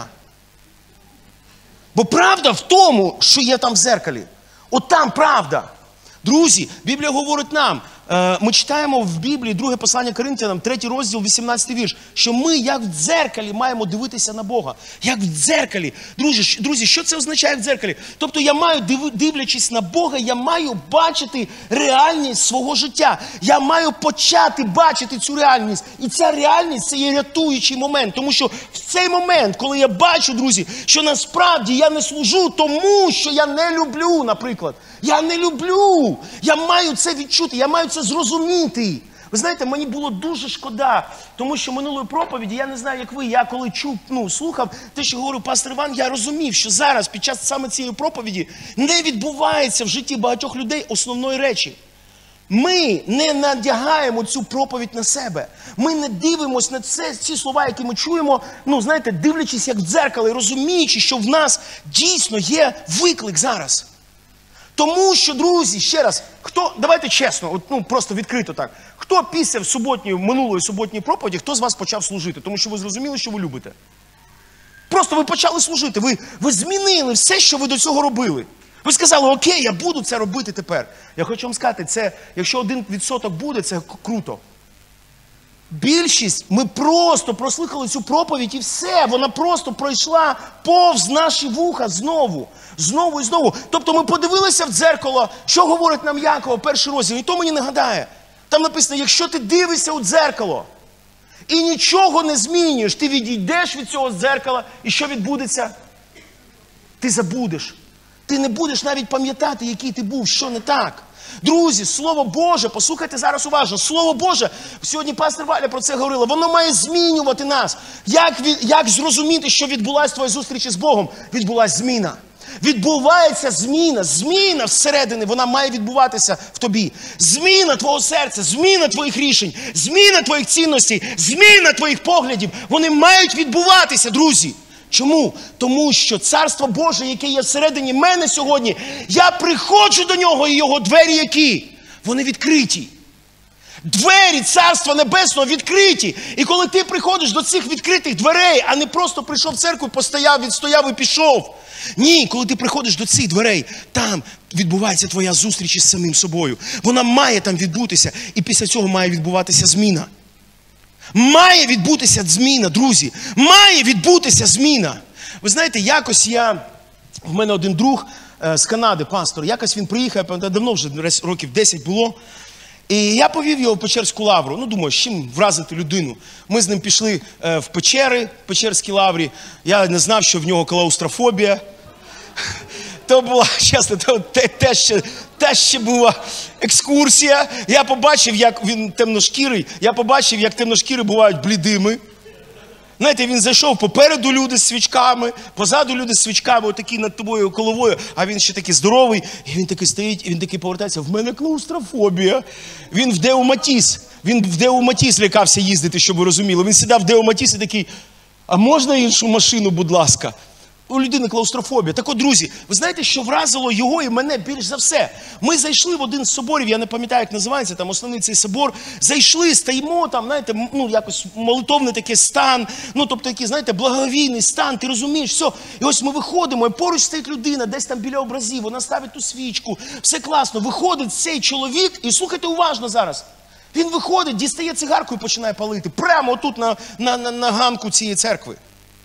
Speaker 1: Бо правда в тому, що є там в дзеркалі. От там правда. Друзі, Біблія говорить нам, ми читаємо в Біблії друге послання Коринтянам, третій розділ, вісімнадцятий вірш, що ми, як в дзеркалі, маємо дивитися на Бога. Як в дзеркалі. Друзі, друзі, що це означає в дзеркалі? Тобто я маю, дивлячись на Бога, я маю бачити реальність свого життя. Я маю почати бачити цю реальність. І ця реальність – це є рятуючий момент. Тому що в цей момент, коли я бачу, друзі, що насправді я не служу тому, що я не люблю, наприклад. Я не люблю. Я маю це відчути, я маю це зрозуміти. Ви знаєте, мені було дуже шкода, тому що минулої проповіді, я не знаю, як ви, я коли чув, ну, слухав те, що говорив пастор Іван, я розумів, що зараз, під час саме цієї проповіді, не відбувається в житті багатьох людей основної речі. Ми не надягаємо цю проповідь на себе. Ми не дивимося на це, ці слова, які ми чуємо, ну, знаєте, дивлячись як в дзеркало і розуміючи, що в нас дійсно є виклик зараз. Тому що, друзі, ще раз, хто, давайте чесно, от, ну, просто відкрито так. Хто після суботньої, минулої суботньої проповіді, хто з вас почав служити? Тому що ви зрозуміли, що ви любите. Просто ви почали служити, ви, ви змінили все, що ви до цього робили. Ви сказали, окей, я буду це робити тепер. Я хочу вам сказати, це, якщо один відсоток буде, це круто. Більшість, ми просто прослухали цю проповідь і все, вона просто пройшла повз наші вуха знову, знову і знову. Тобто ми подивилися в дзеркало, що говорить нам Якова, перший розділ, і то мені нагадає. Там написано, якщо ти дивишся у дзеркало і нічого не змінюєш, ти відійдеш від цього дзеркала, і що відбудеться? Ти забудеш. Ти не будеш навіть пам'ятати, який ти був, що не так. Друзі, Слово Боже, послухайте зараз уважно, Слово Боже, сьогодні пастор Валя про це говорила, воно має змінювати нас. Як, як зрозуміти, що відбулася твоя зустріч з Богом? Відбулася зміна. Відбувається зміна, зміна всередині, вона має відбуватися в тобі. Зміна твого серця, зміна твоїх рішень, зміна твоїх цінностей, зміна твоїх поглядів. Вони мають відбуватися, друзі. Чому? Тому що Царство Боже, яке є всередині мене сьогодні, я приходжу до нього, і його двері які? Вони відкриті. Двері Царства Небесного відкриті. І коли ти приходиш до цих відкритих дверей, а не просто прийшов в церкву, постояв, відстояв і пішов. Ні, коли ти приходиш до цих дверей, там відбувається твоя зустріч із самим собою. Вона має там відбутися. І після цього має відбуватися зміна. Має відбутися зміна, друзі. Має відбутися зміна. Ви знаєте, якось я, в мене один друг е, з Канади, пастор, якось він приїхав, я пам'ятаю, давно вже років десять було. І я повів його в Печерську лавру. Ну, думаю, з чим вразити людину. Ми з ним пішли е, в печери, в Печерській лаврі. Я не знав, що в нього клаустрофобія. То була, чесно, то те, те, ще, те ще була екскурсія. Я побачив, як він темношкірий, я побачив, як темношкіри бувають блідими. Знаєте, він зайшов попереду люди з свічками, позаду люди з свічками, отакі над тобою головою, а він ще такий здоровий, і він такий стоїть, і він такий повертається, в мене клаустрофобія. Він в Део Матіс, він в Део Матіс лякався їздити, щоб ви розуміли. Він сідав в Део Матіс і такий, а можна іншу машину, будь ласка? У людини клаустрофобія. Так от, друзі, ви знаєте, що вразило його і мене більш за все? Ми зайшли в один з соборів, я не пам'ятаю, як називається, там основний цей собор. Зайшли, стоїмо там, знаєте, ну якось молитовний такий стан, ну тобто який, знаєте, благовійний стан, ти розумієш, все. І ось ми виходимо, і поруч стоїть людина, десь там біля образів, вона ставить ту свічку, все класно. Виходить цей чоловік, і слухайте уважно зараз. Він виходить, дістає цигарку і починає палити. Прямо отут на, на, на, на ганку цієї церкви.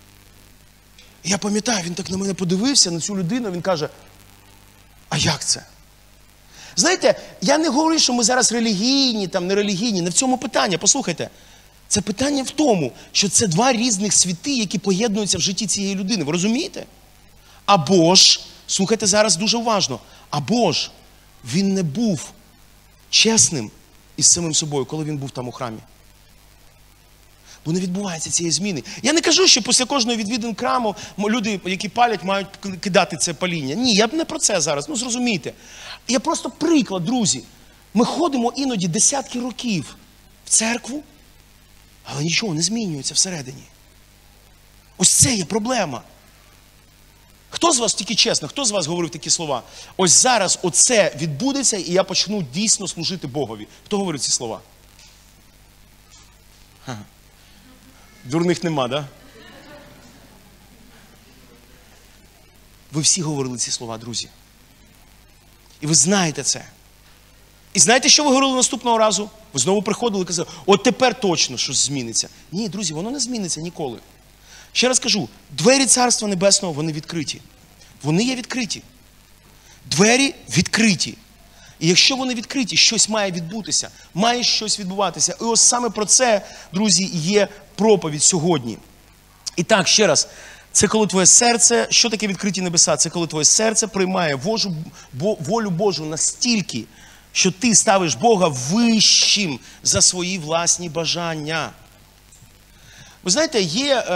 Speaker 1: Я пам'ятаю, він так на мене подивився, на цю людину, він каже, а як це? Знаєте, я не говорю, що ми зараз релігійні, там, не релігійні, не в цьому питання, послухайте. Це питання в тому, що це два різних світи, які поєднуються в житті цієї людини, ви розумієте? Або ж, слухайте зараз дуже уважно, або ж він не був чесним із самим собою, коли він був там у храмі. Бо не відбувається цієї зміни. Я не кажу, що після кожної відвідин храму люди, які палять, мають кидати це паління. Ні, я б не про це зараз, ну зрозумійте. Я просто приклад, друзі. Ми ходимо іноді десятки років в церкву, але нічого не змінюється всередині. Ось це є проблема. Хто з вас, тільки чесно, хто з вас говорив такі слова? Ось зараз оце відбудеться, і я почну дійсно служити Богові. Хто говорив ці слова? Ха. Дурних нема, да? Ви всі говорили ці слова, друзі. І ви знаєте це. І знаєте, що ви говорили наступного разу? Ви знову приходили і казали, от тепер точно щось зміниться. Ні, друзі, воно не зміниться ніколи. Ще раз кажу, двері Царства Небесного, вони відкриті. Вони є відкриті. Двері відкриті. І якщо вони відкриті, щось має відбутися, має щось відбуватися. І ось саме про це, друзі, є проповідь сьогодні. І так, ще раз, це коли твоє серце, що таке відкриті небеса? Це коли твоє серце приймає Божу, бо, волю Божу настільки, що ти ставиш Бога вищим за свої власні бажання. Ви знаєте, є е,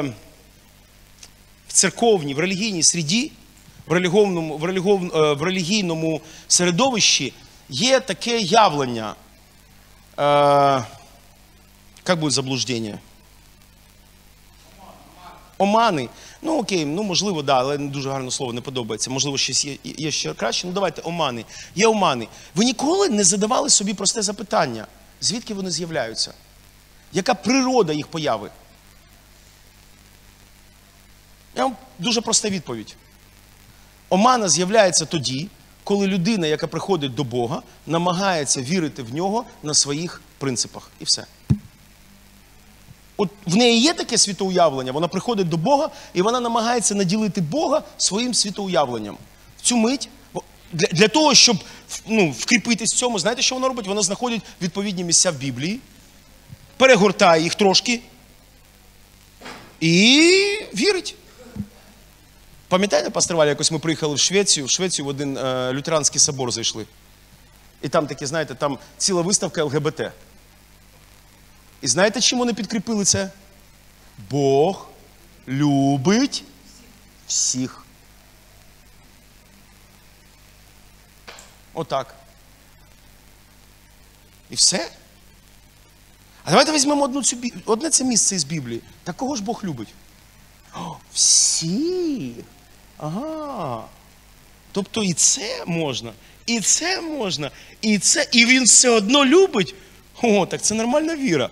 Speaker 1: в церковній, в релігійній середі, в релігійному, в, релігійному, в релігійному середовищі є таке явлення. Е, як буде заблуждення? Омани. Ну окей, ну можливо, да, але не дуже гарне слово, не подобається. Можливо, щось є, є ще краще. Ну давайте, омани. Є омани. Ви ніколи не задавали собі просте запитання, звідки вони з'являються? Яка природа їх появи? Я вам дуже проста відповідь. Омана з'являється тоді, коли людина, яка приходить до Бога, намагається вірити в нього на своїх принципах. І все. От в неї є таке світоуявлення, вона приходить до Бога, і вона намагається наділити Бога своїм світоуявленням. В цю мить, для, для того, щоб ну, вкріпитись в цьому, знаєте, що вона робить? Вона знаходить відповідні місця в Біблії, перегортає їх трошки і вірить. Пам'ятаєте, пастор Валя, якось ми приїхали в Швецію, в Швецію в один е, лютеранський собор зайшли. І там такі, знаєте, там ціла виставка ел ге бе те. І знаєте, чим вони підкріпили це? Бог любить всіх. Отак. І все. А давайте візьмемо одну цю, одне це місце із Біблії. Так кого ж Бог любить? О, всі. Ага. Тобто і це можна, і це можна, і це, і він все одно любить. О, так це нормальна віра.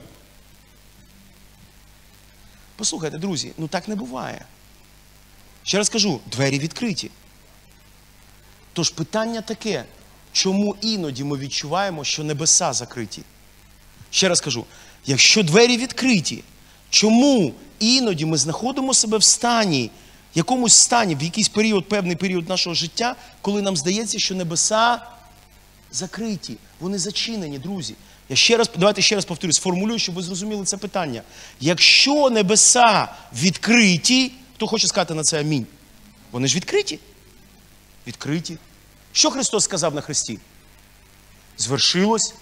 Speaker 1: Послухайте, друзі, ну так не буває. Ще раз кажу, двері відкриті. Тож питання таке, чому іноді ми відчуваємо, що небеса закриті? Ще раз кажу, якщо двері відкриті, чому іноді ми знаходимо себе в стані, якомусь стані, в якийсь період, певний період нашого життя, коли нам здається, що небеса закриті, вони зачинені, друзі. Я ще раз, давайте ще раз повторю, сформулюю, щоб ви зрозуміли це питання. Якщо небеса відкриті, хто хоче сказати на це амінь? Вони ж відкриті. Відкриті. Що Христос сказав на хресті? Звершилось.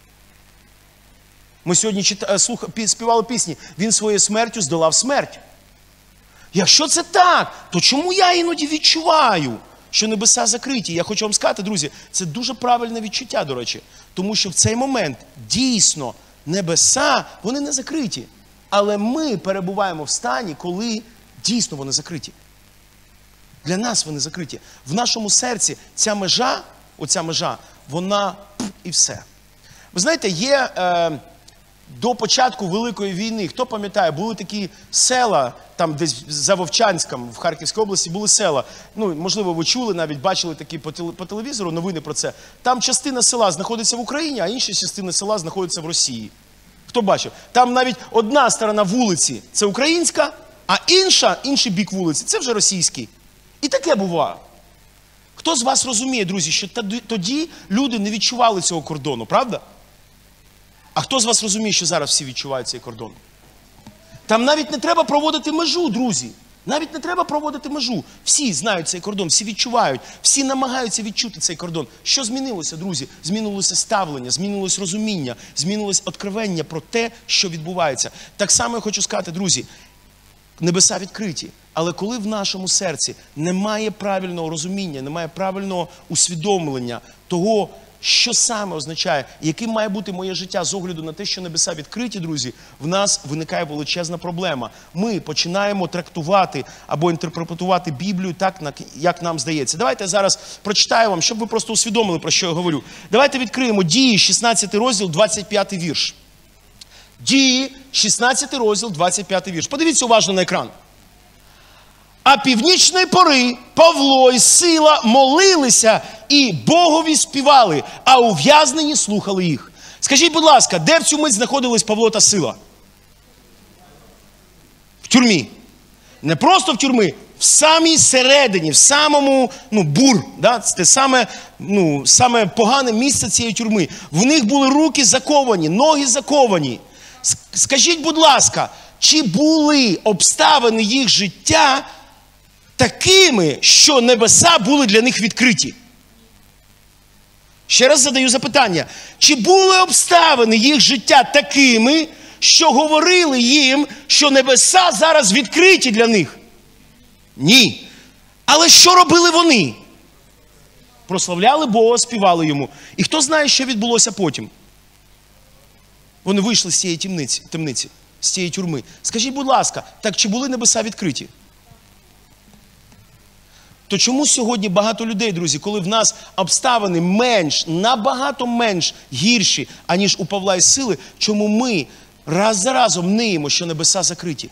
Speaker 1: Ми сьогодні читали, слух, співали пісні. Він своєю смертю здолав смерть. Якщо це так, то чому я іноді відчуваю, що небеса закриті? Я хочу вам сказати, друзі, це дуже правильне відчуття, до речі. Тому що в цей момент дійсно небеса, вони не закриті. Але ми перебуваємо в стані, коли дійсно вони закриті. Для нас вони закриті. В нашому серці ця межа, оця межа, вона і все. Ви знаєте, є е, до початку Великої війни, хто пам'ятає, були такі села, там десь за Вовчанськом, в Харківській області, були села. Ну, можливо, ви чули, навіть бачили такі по, теле, по телевізору новини про це. Там частина села знаходиться в Україні, а інша частина села знаходиться в Росії. Хто бачив? Там навіть одна сторона вулиці – це українська, а інша, інший бік вулиці – це вже російський. І таке буває. Хто з вас розуміє, друзі, що тоді люди не відчували цього кордону, правда? А хто з вас розуміє, що зараз всі відчувають цей кордон? Там навіть не треба проводити межу, друзі. Навіть не треба проводити межу. Всі знають цей кордон, всі відчувають, всі намагаються відчути цей кордон. Що змінилося, друзі? Змінилося ставлення, змінилось розуміння, змінилось откровення про те, що відбувається. Так само я хочу сказати, друзі, небеса відкриті. Але коли в нашому серці немає правильного розуміння, немає правильного усвідомлення того, що саме означає, яким має бути моє життя з огляду на те, що небеса відкриті, друзі, в нас виникає величезна проблема. Ми починаємо трактувати або інтерпретувати Біблію так, як нам здається. Давайте я зараз прочитаю вам, щоб ви просто усвідомили, про що я говорю. Давайте відкриємо Дії, шістнадцятий розділ, двадцять п'ятий вірш. Дії, шістнадцятий розділ, двадцять п'ятий вірш. Подивіться уважно на екран. А північної пори Павло і Сила молилися і Богові співали, а ув'язнені слухали їх. Скажіть, будь ласка, де в цю мить знаходились Павло та Сила? В тюрмі. Не просто в тюрмі, в самій середині, в самому, ну, бур, да? Це саме, ну, саме погане місце цієї тюрми. В них були руки заковані, ноги заковані. Скажіть, будь ласка, чи були обставини їх життя такими, що небеса були для них відкриті? Ще раз задаю запитання. Чи були обставини їх життя такими, що говорили їм, що небеса зараз відкриті для них? Ні. Але що робили вони? Прославляли Бога, співали йому. І хто знає, що відбулося потім? Вони вийшли з цієї темниці, темниці, з цієї тюрми. Скажіть, будь ласка, так чи були небеса відкриті? То чому сьогодні багато людей, друзі, коли в нас обставини менш, набагато менш гірші, аніж у Павла і Сили, чому ми раз за разом ниємо, що небеса закриті?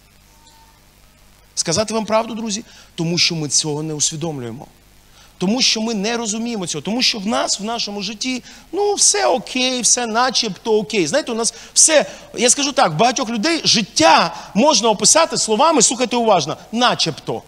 Speaker 1: Сказати вам правду, друзі? Тому що ми цього не усвідомлюємо. Тому що ми не розуміємо цього. Тому що в нас, в нашому житті, ну, все окей, все начебто окей. Знаєте, у нас все, я скажу так, багатьох людей життя можна описати словами, слухайте уважно, начебто.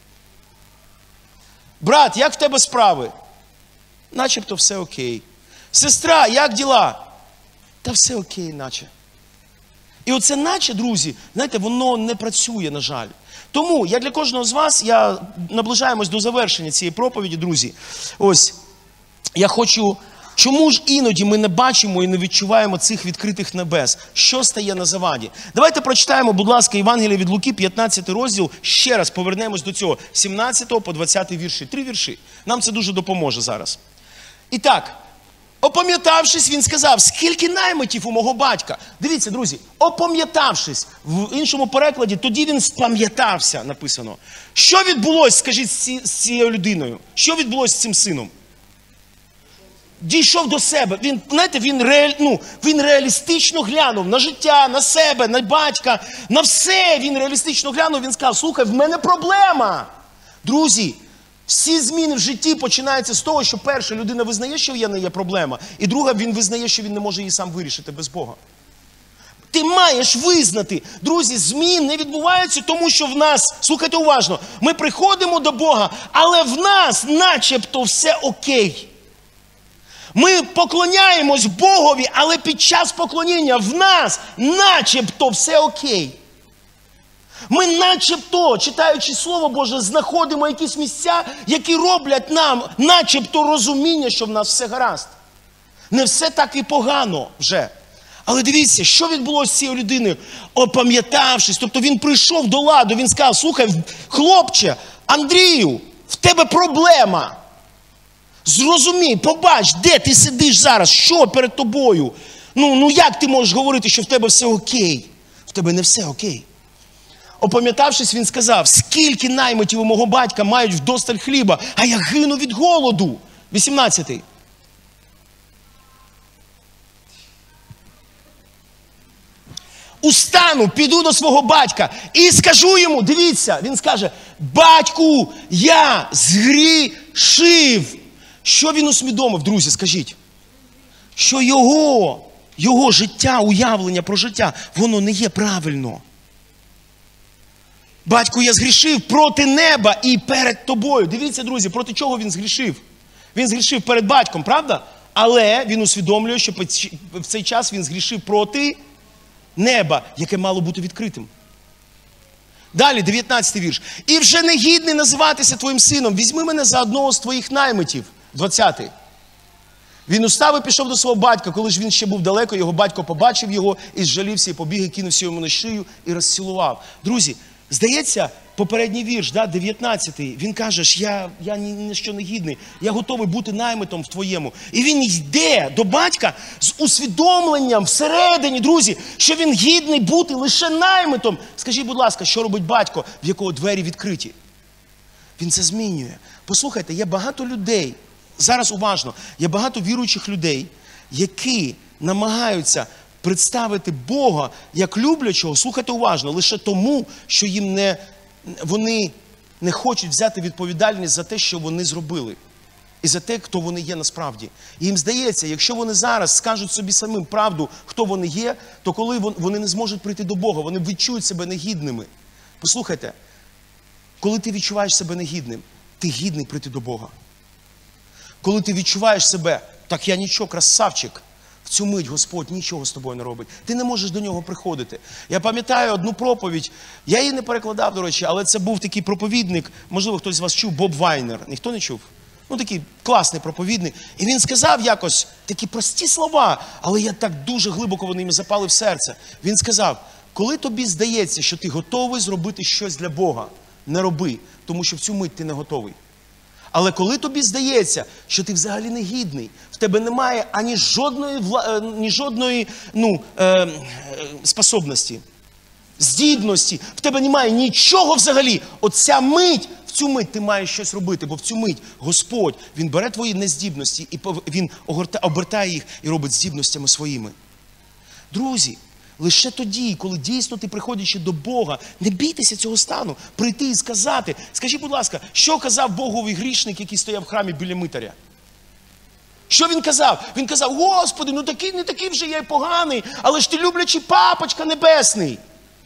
Speaker 1: Брат, як в тебе справи? Начебто все окей. Сестра, як діла? Та все окей, наче. І оце наче, друзі, знаєте, воно не працює, на жаль. Тому я для кожного з вас, я наближаємось до завершення цієї проповіді, друзі. Ось, я хочу Чому ж іноді ми не бачимо і не відчуваємо цих відкритих небес? Що стає на заваді? Давайте прочитаємо, будь ласка, Євангеліє від Луки, п'ятнадцятий розділ. Ще раз повернемось до цього, сімнадцятого по двадцятий вірші. Три вірші. Нам це дуже допоможе зараз. І так, опам'ятавшись, він сказав, скільки наймитів у мого батька. Дивіться, друзі, опам'ятавшись, в іншому перекладі, тоді він спам'ятався, написано. Що відбулося, скажіть, з цією людиною? Що відбулося з цим сином? Дійшов до себе. Він, знаєте, він, реаль, ну, він реалістично глянув на життя, на себе, на батька, на все. Він реалістично глянув, він сказав, слухай, в мене проблема. Друзі, всі зміни в житті починаються з того, що перша людина визнає, що в неї є проблема, і друга, він визнає, що він не може її сам вирішити без Бога. Ти маєш визнати. Друзі, змін не відбуваються, тому що в нас, слухайте уважно, ми приходимо до Бога, але в нас начебто все окей. Ми поклоняємось Богові, але під час поклоніння в нас начебто все окей. Ми начебто, читаючи Слово Боже, знаходимо якісь місця, які роблять нам начебто розуміння, що в нас все гаразд. Не все так і погано вже. Але дивіться, що відбулося з цією людиною, опам'ятавшись. Тобто він прийшов до ладу, він сказав, слухай, хлопче, Андрію, в тебе проблема. Зрозумій, побач, де ти сидиш зараз, що перед тобою. Ну, ну як ти можеш говорити, що в тебе все окей? В тебе не все окей. Опам'ятавшись, він сказав, скільки наймитів у мого батька мають вдосталь хліба, а я гину від голоду. вісімнадцятий. Устану, піду до свого батька і скажу йому, дивіться, він скаже, батьку, я згрішив. Що він усвідомив, друзі, скажіть? Що його, його життя, уявлення про життя, воно не є правильно. Батьку, я згрішив проти неба і перед тобою. Дивіться, друзі, проти чого він згрішив? Він згрішив перед батьком, правда? Але він усвідомлює, що в цей час він згрішив проти неба, яке мало бути відкритим. Далі, дев'ятнадцятий вірш. І вже не гідний називатися твоїм сином. Візьми мене за одного з твоїх наймитів. двадцятий. Він устав і пішов до свого батька. Коли ж він ще був далеко, його батько побачив його і зжалівся, і побіг, і кинувся йому на шию, і розцілував. Друзі, здається, попередній вірш, да, дев'ятнадцятий, він каже, я, я ні на що не гідний, я готовий бути наймитом в твоєму. І він йде до батька з усвідомленням всередині, друзі, що він гідний бути лише наймитом. Скажіть, будь ласка, що робить батько, в якого двері відкриті? Він це змінює. Послухайте, є багато людей, зараз уважно, є багато віруючих людей, які намагаються представити Бога як люблячого, слухайте уважно, лише тому, що їм не, вони не хочуть взяти відповідальність за те, що вони зробили. І за те, хто вони є насправді. І їм здається, якщо вони зараз скажуть собі самим правду, хто вони є, то коли вони не зможуть прийти до Бога, вони відчують себе негідними. Послухайте, коли ти відчуваєш себе негідним, ти гідний прийти до Бога. Коли ти відчуваєш себе, так я нічого, красавчик, в цю мить Господь нічого з тобою не робить. Ти не можеш до нього приходити. Я пам'ятаю одну проповідь, я її не перекладав, до речі, але це був такий проповідник, можливо, хтось з вас чув, Боб Вайнер. Ніхто не чув? Ну, такий класний проповідник. І він сказав якось такі прості слова, але я так дуже глибоко вони мені запали в серце. Він сказав, коли тобі здається, що ти готовий зробити щось для Бога, не роби, тому що в цю мить ти не готовий. Але коли тобі здається, що ти взагалі не гідний, в тебе немає ані жодної, вла... ні жодної ну, е... способності, здібності, в тебе немає нічого взагалі, оця мить, в цю мить ти маєш щось робити, бо в цю мить Господь, Він бере твої нездібності і Він обертає їх і робить здібностями своїми. Друзі, лише тоді, коли дійсно ти, приходячи до Бога, не бійтеся цього стану, прийти і сказати. Скажіть, будь ласка, що казав Боговий грішник, який стояв в храмі біля митаря? Що він казав? Він казав, Господи, ну такий, не такий вже я й поганий, але ж ти люблячий папочка небесний.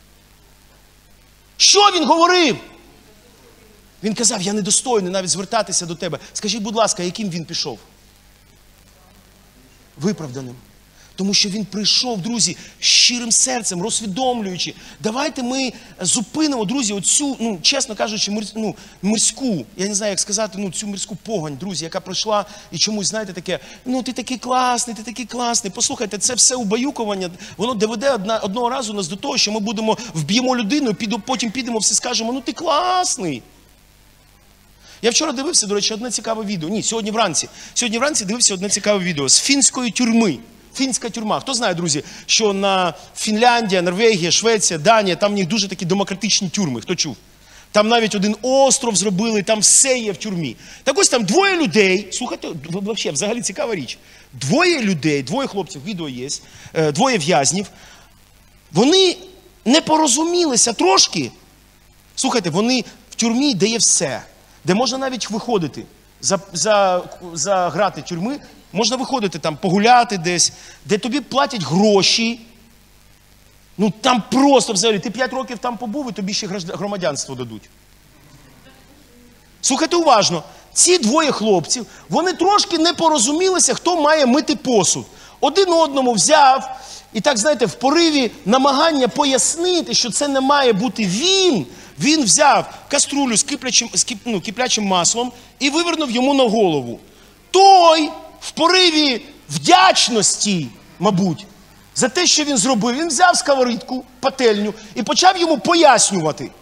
Speaker 1: Що він говорив? Він казав, я недостойний навіть звертатися до тебе. Скажіть, будь ласка, яким він пішов? Виправданим. Тому що він прийшов, друзі, щирим серцем, розсвідомлюючи. Давайте ми зупинимо, друзі, оцю, ну, чесно кажучи, мир, ну, мирську, я не знаю, як сказати, ну, цю мирську погань, друзі, яка прийшла і чомусь, знаєте, таке, ну, ти такий класний, ти такий класний. Послухайте, це все убаюкування, воно доведе одна, одного разу нас до того, що ми будемо, вб'ємо людину, піду, потім підемо, всі скажемо, ну, ти класний. Я вчора дивився, до речі, одне цікаве відео. Ні, сьогодні вранці. Сьогодні вранці дивився одне цікаве відео з фінської тюрми. Фінська тюрма. Хто знає, друзі, що на Фінляндія, Норвегія, Швеція, Данія, там в них дуже такі демократичні тюрми. Хто чув? Там навіть один остров зробили, там все є в тюрмі. Так ось там двоє людей, слухайте, взагалі, взагалі цікава річ. Двоє людей, двоє хлопців, відео є, двоє в'язнів. Вони не порозумілися трошки. Слухайте, вони в тюрмі, де є все. Де можна навіть виходити за, за, за грати тюрми, можна виходити там, погуляти десь, де тобі платять гроші. Ну там просто взагалі, ти п'ять років там побув і тобі ще громадянство дадуть. Слухайте уважно, ці двоє хлопців, вони трошки не порозумілися, хто має мити посуд. Один одному взяв і так, знаєте, в пориві намагання пояснити, що це не має бути він, він взяв каструлю з киплячим, з кип, ну, киплячим маслом і вивернув йому на голову. Той в пориві вдячності, мабуть, за те, що він зробив, він взяв сковорідку, пательню і почав йому пояснювати.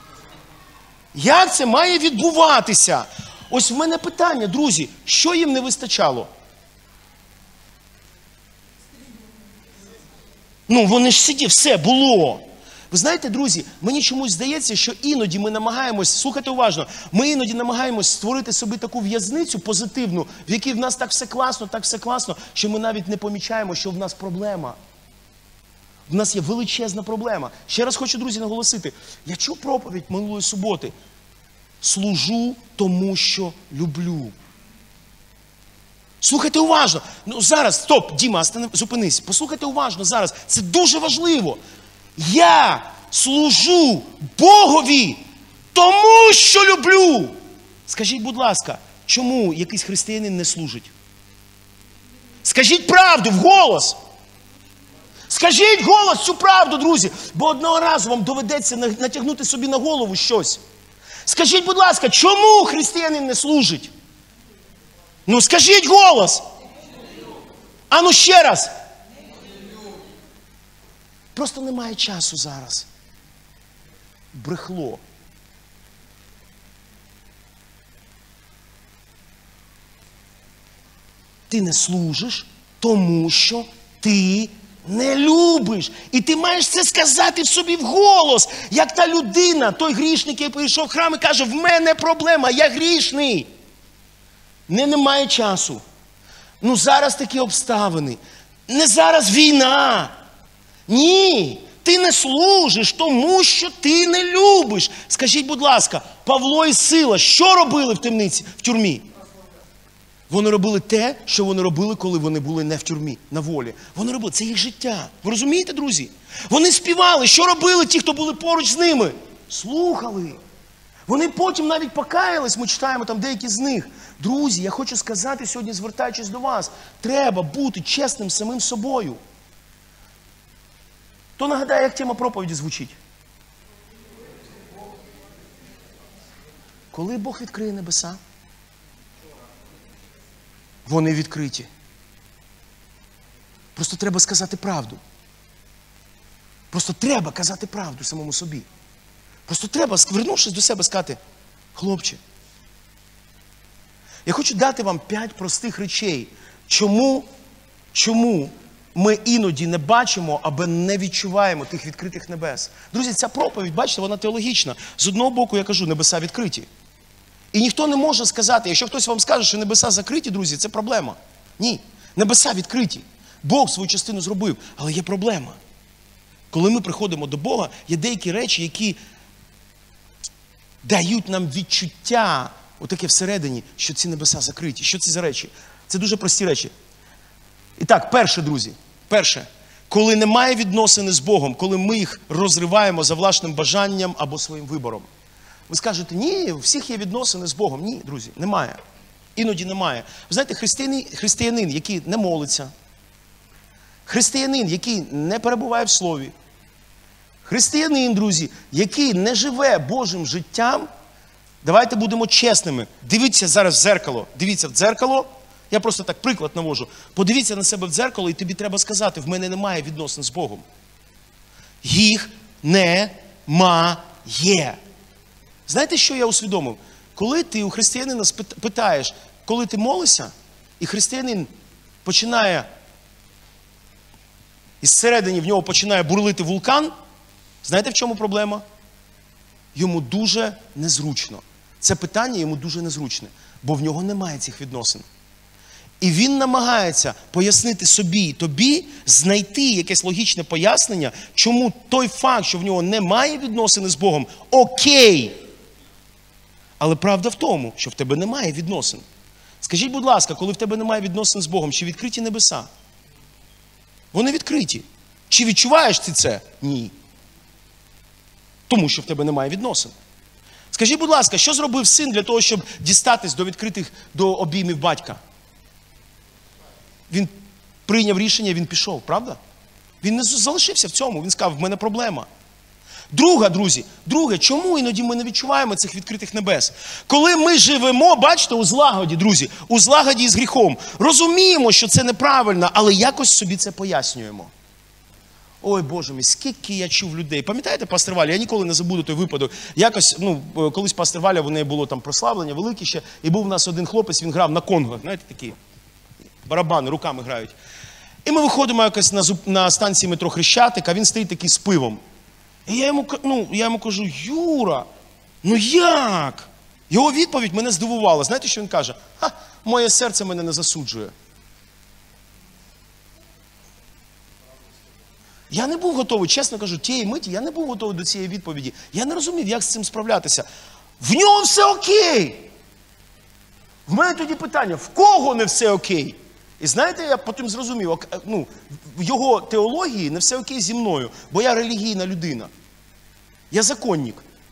Speaker 1: Як це має відбуватися? Ось в мене питання, друзі, що їм не вистачало? Ну, вони ж сиділи, все було. Ви знаєте, друзі, мені чомусь здається, що іноді ми намагаємось, слухайте уважно, ми іноді намагаємось створити собі таку в'язницю позитивну, в якій в нас так все класно, так все класно, що ми навіть не помічаємо, що в нас проблема. В нас є величезна проблема. Ще раз хочу, друзі, наголосити. Я чув проповідь минулої суботи. Служу тому, що люблю. Слухайте уважно. Ну зараз, стоп, Діма, зупинись. Послухайте уважно зараз. Це дуже важливо. Я служу Богові тому, що люблю. Скажіть, будь ласка, чому якийсь християнин не служить? Скажіть правду вголос. Скажіть голос цю правду, друзі, бо одного разу вам доведеться натягнути собі на голову щось. Скажіть, будь ласка, чому християнин не служить? Ну, скажіть голос. А ну ще раз. Просто немає часу зараз. Брехло. Ти не служиш, тому що ти не любиш. І ти маєш це сказати собі вголос. Як та людина, той грішник, який прийшов в храм і каже, в мене проблема, я грішний. Не, немає часу. Ну зараз такі обставини. Не зараз війна. Ні, ти не служиш, тому що ти не любиш. Скажіть, будь ласка, Павло і Сила, що робили в темниці, в тюрмі? Вони робили те, що вони робили, коли вони були не в тюрмі, на волі. Вони робили, це їх життя. Ви розумієте, друзі? Вони співали, що робили ті, хто були поруч з ними? Слухали. Вони потім навіть покаялись, ми читаємо там деякі з них. Друзі, я хочу сказати сьогодні, звертаючись до вас, треба бути чесним самим собою. Хто нагадає, як тема проповіді звучить? Коли Бог відкриє небеса, вони відкриті. Просто треба сказати правду. Просто треба казати правду самому собі. Просто треба, звернувшись до себе, сказати, хлопче, я хочу дати вам п'ять простих речей, чому, чому ми іноді не бачимо або не відчуваємо тих відкритих небес. Друзі, ця проповідь, бачите, вона теологічна. З одного боку, я кажу, небеса відкриті. І ніхто не може сказати, якщо хтось вам скаже, що небеса закриті, друзі, це проблема. Ні, небеса відкриті. Бог свою частину зробив, але є проблема. Коли ми приходимо до Бога, є деякі речі, які дають нам відчуття, отаке всередині, що ці небеса закриті. Що це за речі? Це дуже прості речі. І так, перше, друзі, перше, коли немає відносини з Богом, коли ми їх розриваємо за власним бажанням або своїм вибором. Ви скажете, ні, у всіх є відносини з Богом. Ні, друзі, немає. Іноді немає. Ви знаєте, християнин, християнин, який не молиться, Християнин, який не перебуває в слові, християнин, друзі, який не живе Божим життям, давайте будемо чесними. Дивіться зараз в дзеркало. Дивіться в дзеркало. Я просто так приклад навожу. Подивіться на себе в дзеркало, і тобі треба сказати, в мене немає відносин з Богом. Їх немає. Знаєте, що я усвідомив? Коли ти у християнина питаєш, коли ти молишся, і християнин починає, із середини в нього починає бурлити вулкан, знаєте, в чому проблема? Йому дуже незручно. Це питання йому дуже незручне, бо в нього немає цих відносин. І він намагається пояснити собі і тобі, знайти якесь логічне пояснення, чому той факт, що в нього немає відносини з Богом, окей. Але правда в тому, що в тебе немає відносин. Скажіть, будь ласка, коли в тебе немає відносин з Богом, чи відкриті небеса? Вони відкриті. Чи відчуваєш ти це? Ні. Тому що в тебе немає відносин. Скажіть, будь ласка, що зробив син для того, щоб дістатись до відкритих, до обіймів батька? Він прийняв рішення, він пішов, правда? Він не залишився в цьому, він сказав, в мене проблема. Друге, друзі, друге, чому іноді ми не відчуваємо цих відкритих небес? Коли ми живемо, бачите, у злагоді, друзі, у злагоді із гріхом, розуміємо, що це неправильно, але якось собі це пояснюємо. Ой, Боже мій, скільки я чув людей. Пам'ятаєте, пастор Валя, я ніколи не забуду той випадок. Якось, ну, колись пастор Валя, в неї було там прославлення велике ще, і був у нас один хлопець, він грав на конгах, знаєте, такі барабани, руками грають. І ми виходимо якось на, зуп... на станції метро Хрещатик, а він стоїть такий з пивом. І я йому, ну, я йому кажу, Юра, ну як? Його відповідь мене здивувала. Знаєте, що він каже? Ха, моє серце мене не засуджує. Я не був готовий, чесно кажу, тієї миті, я не був готовий до цієї відповіді. Я не розумів, як з цим справлятися. В нього все окей. В мене тоді питання, в кого не все окей? І знаєте, я потім зрозумів, ну, в його теології не все окей зі мною, бо я релігійна людина. Я законник.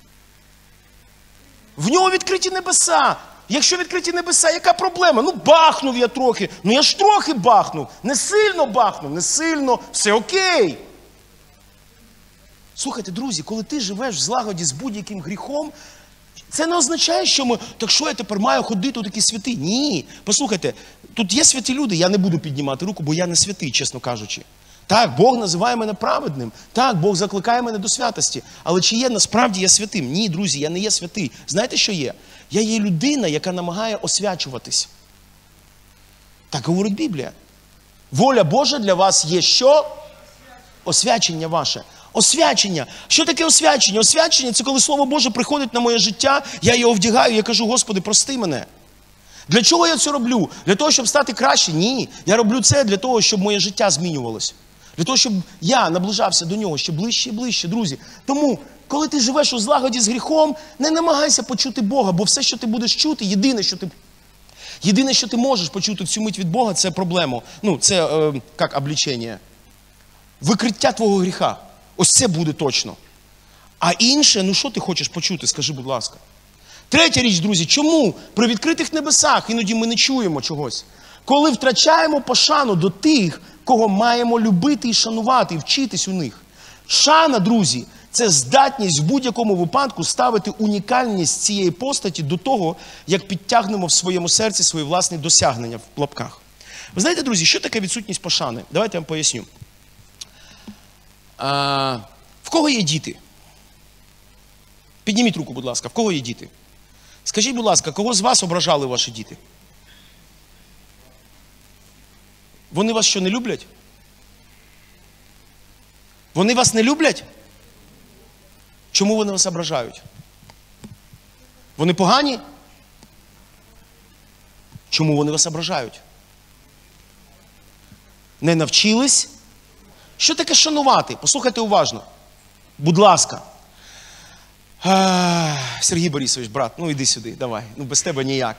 Speaker 1: В нього відкриті небеса. Якщо відкриті небеса, яка проблема? Ну, бахнув я трохи. Ну, я ж трохи бахнув. Не сильно бахнув, не сильно. Все окей. Слухайте, друзі, коли ти живеш в злагоді з будь-яким гріхом, це не означає, що ми, так що я тепер маю ходити у такі святі? Ні. Послухайте, тут є святі люди, я не буду піднімати руку, бо я не святий, чесно кажучи. Так, Бог називає мене праведним. Так, Бог закликає мене до святості. Але чи є насправді я святим? Ні, друзі, я не є святий. Знаєте, що є? Я є людина, яка намагає освячуватись. Так говорить Біблія. Воля Божа для вас є що? Освячення ваше. Освячення. Що таке освячення? Освячення – це коли Слово Боже приходить на моє життя, я його вдягаю, я кажу, Господи, прости мене. Для чого я це роблю? Для того, щоб стати краще? Ні. Я роблю це для того, щоб моє життя змінювалося. Для того, щоб я наближався до нього ще ближче і ближче, друзі. Тому, коли ти живеш у злагоді з гріхом, не намагайся почути Бога, бо все, що ти будеш чути, єдине, що ти, єдине, що ти можеш почути в цю мить від Бога, це проблема. Ну, це, е, як обличення. Викриття твого гріха. Ось це буде точно. А інше, ну що ти хочеш почути, скажи, будь ласка. Третя річ, друзі, чому при відкритих небесах іноді ми не чуємо чогось? Коли втрачаємо пошану до тих, кого маємо любити і шанувати, і вчитись у них. Шана, друзі, це здатність в будь-якому випадку ставити унікальність цієї постаті до того, як підтягнемо в своєму серці свої власні досягнення в лапках. Ви знаєте, друзі, що таке відсутність пошани? Давайте я вам поясню. А, в кого є діти? Підніміть руку, будь ласка, в кого є діти? Скажіть, будь ласка, кого з вас ображали ваші діти? Вони вас що, не люблять? Вони вас не люблять? Чому вони вас ображають? Вони погані? Чому вони вас ображають? Не навчились? Що таке шанувати? Послухайте уважно. Будь ласка. А, Сергій Борисович, брат, ну іди сюди, давай. Ну без тебе ніяк.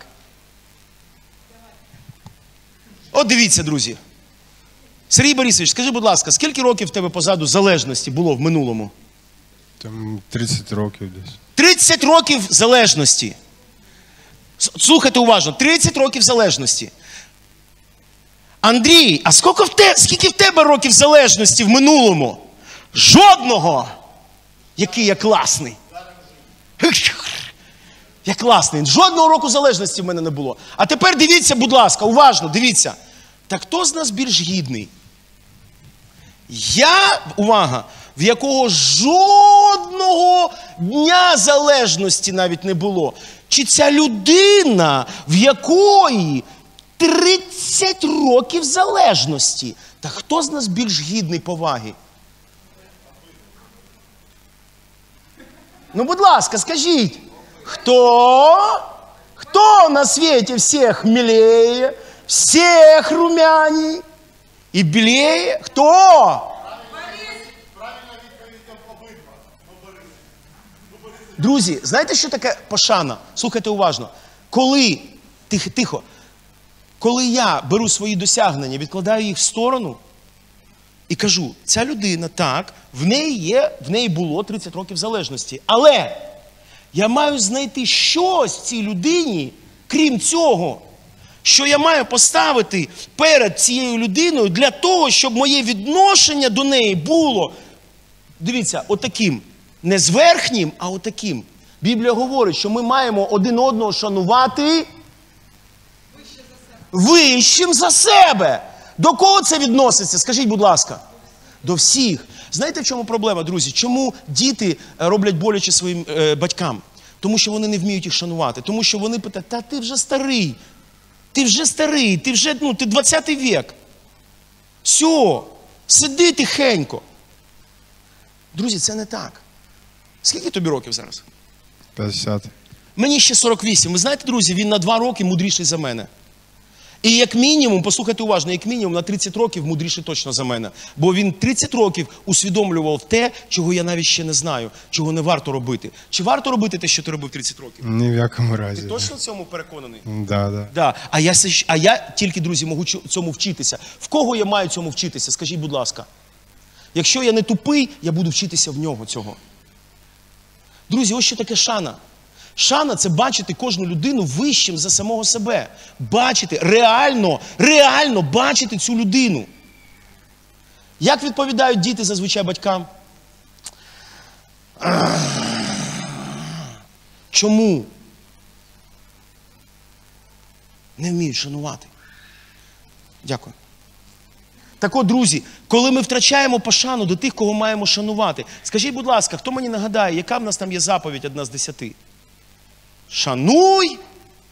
Speaker 1: От дивіться, друзі. Сергій Борисович, скажи, будь ласка, скільки років в тебе позаду залежності було в минулому?
Speaker 2: Там тридцять років десь.
Speaker 1: тридцять років залежності. Слухайте уважно, тридцять років залежності. Андрій, а скільки в, те, скільки в тебе років залежності в минулому? Жодного! Який я класний. Я класний. Жодного року залежності в мене не було. А тепер дивіться, будь ласка, уважно, дивіться. Так хто з нас більш гідний? Я, увага, в якого жодного дня залежності навіть не було. Чи ця людина, в якої тридцять років залежності? Та хто з нас більш гідний поваги? Ну, будь ласка, скажіть, хто? Хто на світі всіх милее, всіх румяней і білее? Хто? Друзі, знаєте, що таке пошана? Слухайте уважно. Коли, тихо, тихо, коли я беру свої досягнення, відкладаю їх в сторону і кажу, ця людина, так, в неї є, в неї було тридцять років залежності, але я маю знайти щось в цій людині, крім цього, що я маю поставити перед цією людиною для того, щоб моє відношення до неї було, дивіться, отаким. Не зверхнім, а отаким. Біблія говорить, що ми маємо один одного шанувати вищим за себе. До кого це відноситься? Скажіть, будь ласка. До всіх. Знаєте, в чому проблема, друзі? Чому діти роблять боляче своїм е, батькам? Тому що вони не вміють їх шанувати. Тому що вони питають, та ти вже старий. Ти вже старий, ти вже, ну, ти двадцятий вік. Все, сиди тихенько. Друзі, це не так. Скільки тобі років зараз?
Speaker 2: п'ятдесят.
Speaker 1: Мені ще сорок вісім. Ви знаєте, друзі, він на два роки мудріший за мене. І як мінімум, послухайте уважно, як мінімум на тридцять років мудріший точно за мене. Бо він тридцять років усвідомлював те, чого я навіть ще не знаю, чого не варто робити. Чи варто робити те, що ти робив тридцять років?
Speaker 2: Ні в якому разі.
Speaker 1: Ти точно в цьому переконаний?
Speaker 2: Да, да.
Speaker 1: Да. А я, а я тільки, друзі, можу цьому вчитися. В кого я маю цьому вчитися? Скажіть, будь ласка. Якщо я не тупий, я буду вчитися в нього цього. Друзі, ось що таке шана. Шана – це бачити кожну людину вищим за самого себе. Бачити, реально, реально бачити цю людину. Як відповідають діти зазвичай батькам? Чому? Не вміють шанувати. Дякую. Так от, друзі, коли ми втрачаємо пошану до тих, кого маємо шанувати, скажіть, будь ласка, хто мені нагадає, яка в нас там є заповідь одна з десяти? Шануй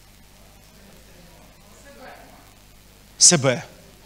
Speaker 1: себе.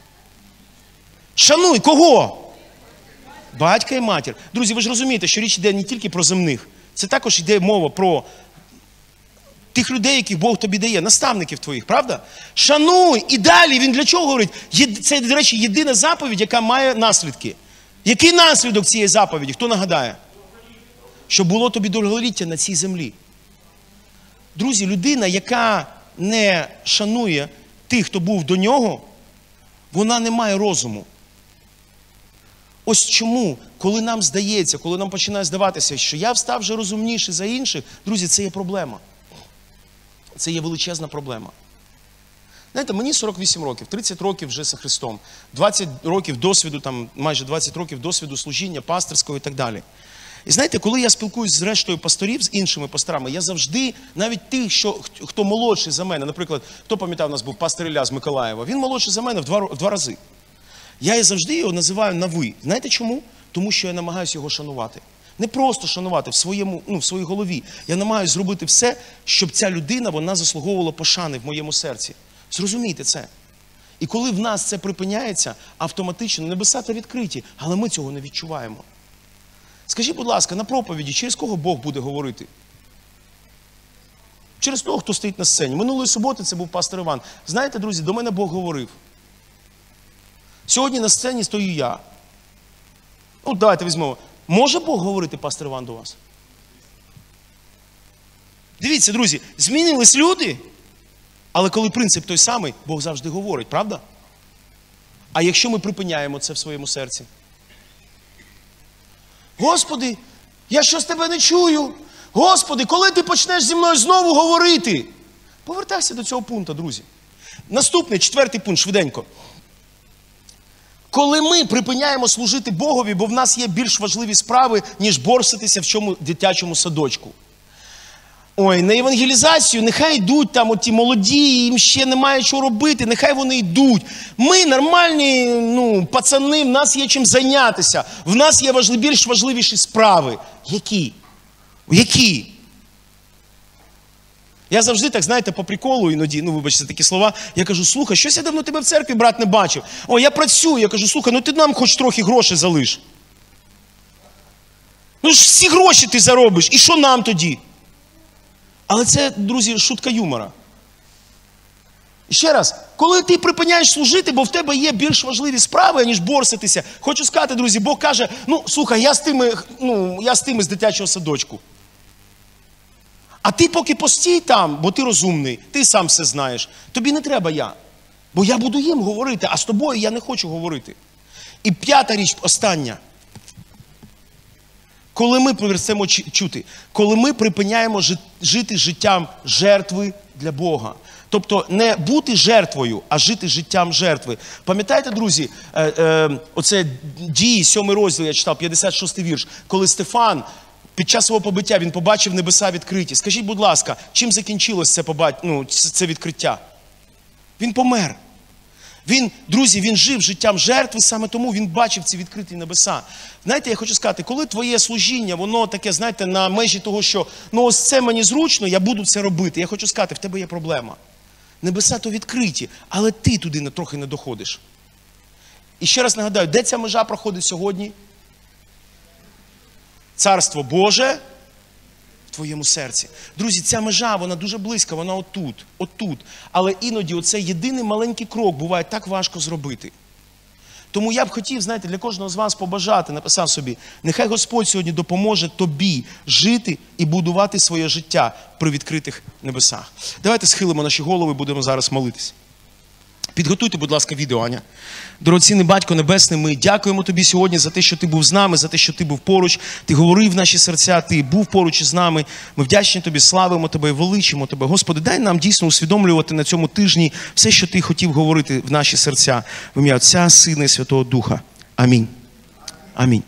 Speaker 1: Шануй кого? Батька і матір. Друзі, ви ж розумієте, що річ йде не тільки про земних. Це також йде мова про тих людей, яких Бог тобі дає, наставників твоїх, правда? Шануй! І далі він для чого говорить? Це, до речі, єдина заповідь, яка має наслідки. Який наслідок цієї заповіді? Хто нагадає? Щоб було тобі довголіття на цій землі. Друзі, людина, яка не шанує тих, хто був до нього, вона не має розуму. Ось чому, коли нам здається, коли нам починає здаватися, що я став вже розумніший за інших, друзі, це є проблема. Це є величезна проблема. Знаєте, мені сорок вісім років, тридцять років вже за Христом, двадцять років досвіду, там, майже двадцять років досвіду служіння, пастирського і так далі. І знаєте, коли я спілкуюсь з рештою пасторів, з іншими пасторами, я завжди, навіть тих, що, хто молодший за мене, наприклад, хто пам'ятав, у нас був пастор Ілля з Миколаєва, він молодший за мене в два, в два рази. Я завжди його називаю на «ви». Знаєте чому? Тому що я намагаюся його шанувати. Не просто шанувати в своєму, ну, в своїй голові. Я намагаюся зробити все, щоб ця людина, вона заслуговувала пошани в моєму серці. Зрозумійте це. І коли в нас це припиняється, автоматично небеса та відкриті, але ми цього не відчуваємо. Скажіть, будь ласка, на проповіді, через кого Бог буде говорити? Через того, хто стоїть на сцені. Минулої суботи це був пастор Іван. Знаєте, друзі, до мене Бог говорив. Сьогодні на сцені стою я. Ну, давайте візьмемо. Може Бог говорити, пастор Іван, до вас? Дивіться, друзі, змінились люди, але коли принцип той самий, Бог завжди говорить, правда? А якщо ми припиняємо це в своєму серці? Господи, я щось тебе не чую. Господи, коли ти почнеш зі мною знову говорити? Повертайся до цього пункту, друзі. Наступний, четвертий пункт, швиденько. Коли ми припиняємо служити Богові, бо в нас є більш важливі справи, ніж борситися в чому дитячому садочку. Ой, на евангелізацію нехай йдуть там оті молоді, їм ще немає чого робити, нехай вони йдуть. Ми нормальні, ну, пацани, в нас є чим зайнятися. В нас є важливі, більш важливіші справи. Які? Які? Я завжди так, знаєте, по приколу іноді, ну, вибачте, такі слова, я кажу, слухай, щось я давно тебе в церкві, брат, не бачив. О, я працюю, я кажу, слухай, ну ти нам хоч трохи грошей залиш. Ну ж всі гроші ти заробиш, і що нам тоді? Але це, друзі, шутка юмора. І ще раз, коли ти припиняєш служити, бо в тебе є більш важливі справи, ніж борситися, хочу сказати, друзі, Бог каже, ну, слухай, я з тими, ну, я з тими з дитячого садочку. А ти поки постій там, бо ти розумний, ти сам все знаєш, тобі не треба я. Бо я буду їм говорити, а з тобою я не хочу говорити. І п'ята річ, остання. Коли ми перестаємо чути, коли ми припиняємо жити життям жертви для Бога. Тобто не бути жертвою, а жити життям жертви. Пам'ятаєте, друзі, е, е, оце Дії, сьомий розділ, я читав, п'ятдесят шостий вірш, коли Стефан під час свого побиття, він побачив небеса відкриті. Скажіть, будь ласка, чим закінчилось це, побач... ну, це відкриття? Він помер. Він, друзі, він жив життям жертви, саме тому він бачив ці відкриті небеса. Знаєте, я хочу сказати, коли твоє служіння, воно таке, знаєте, на межі того, що, ну ось це мені зручно, я буду це робити. Я хочу сказати, в тебе є проблема. Небеса то відкриті, але ти туди трохи не доходиш. І ще раз нагадаю, де ця межа проходить сьогодні? Царство Боже в твоєму серці. Друзі, ця межа, вона дуже близька, вона отут, отут. Але іноді оцей єдиний маленький крок буває так важко зробити. Тому я б хотів, знаєте, для кожного з вас побажати, написав собі, нехай Господь сьогодні допоможе тобі жити і будувати своє життя при відкритих небесах. Давайте схилимо наші голови, будемо зараз молитись. Підготуйте, будь ласка, відео, Аня. Дорогоцінний Батько Небесний, ми дякуємо Тобі сьогодні за те, що Ти був з нами, за те, що Ти був поруч, Ти говорив в наші серця, Ти був поруч із нами. Ми вдячні Тобі, славимо Тебе і величимо Тебе. Господи, дай нам дійсно усвідомлювати на цьому тижні все, що Ти хотів говорити в наші серця. В ім'я Отця, Сина і Святого Духа. Амінь. Амінь.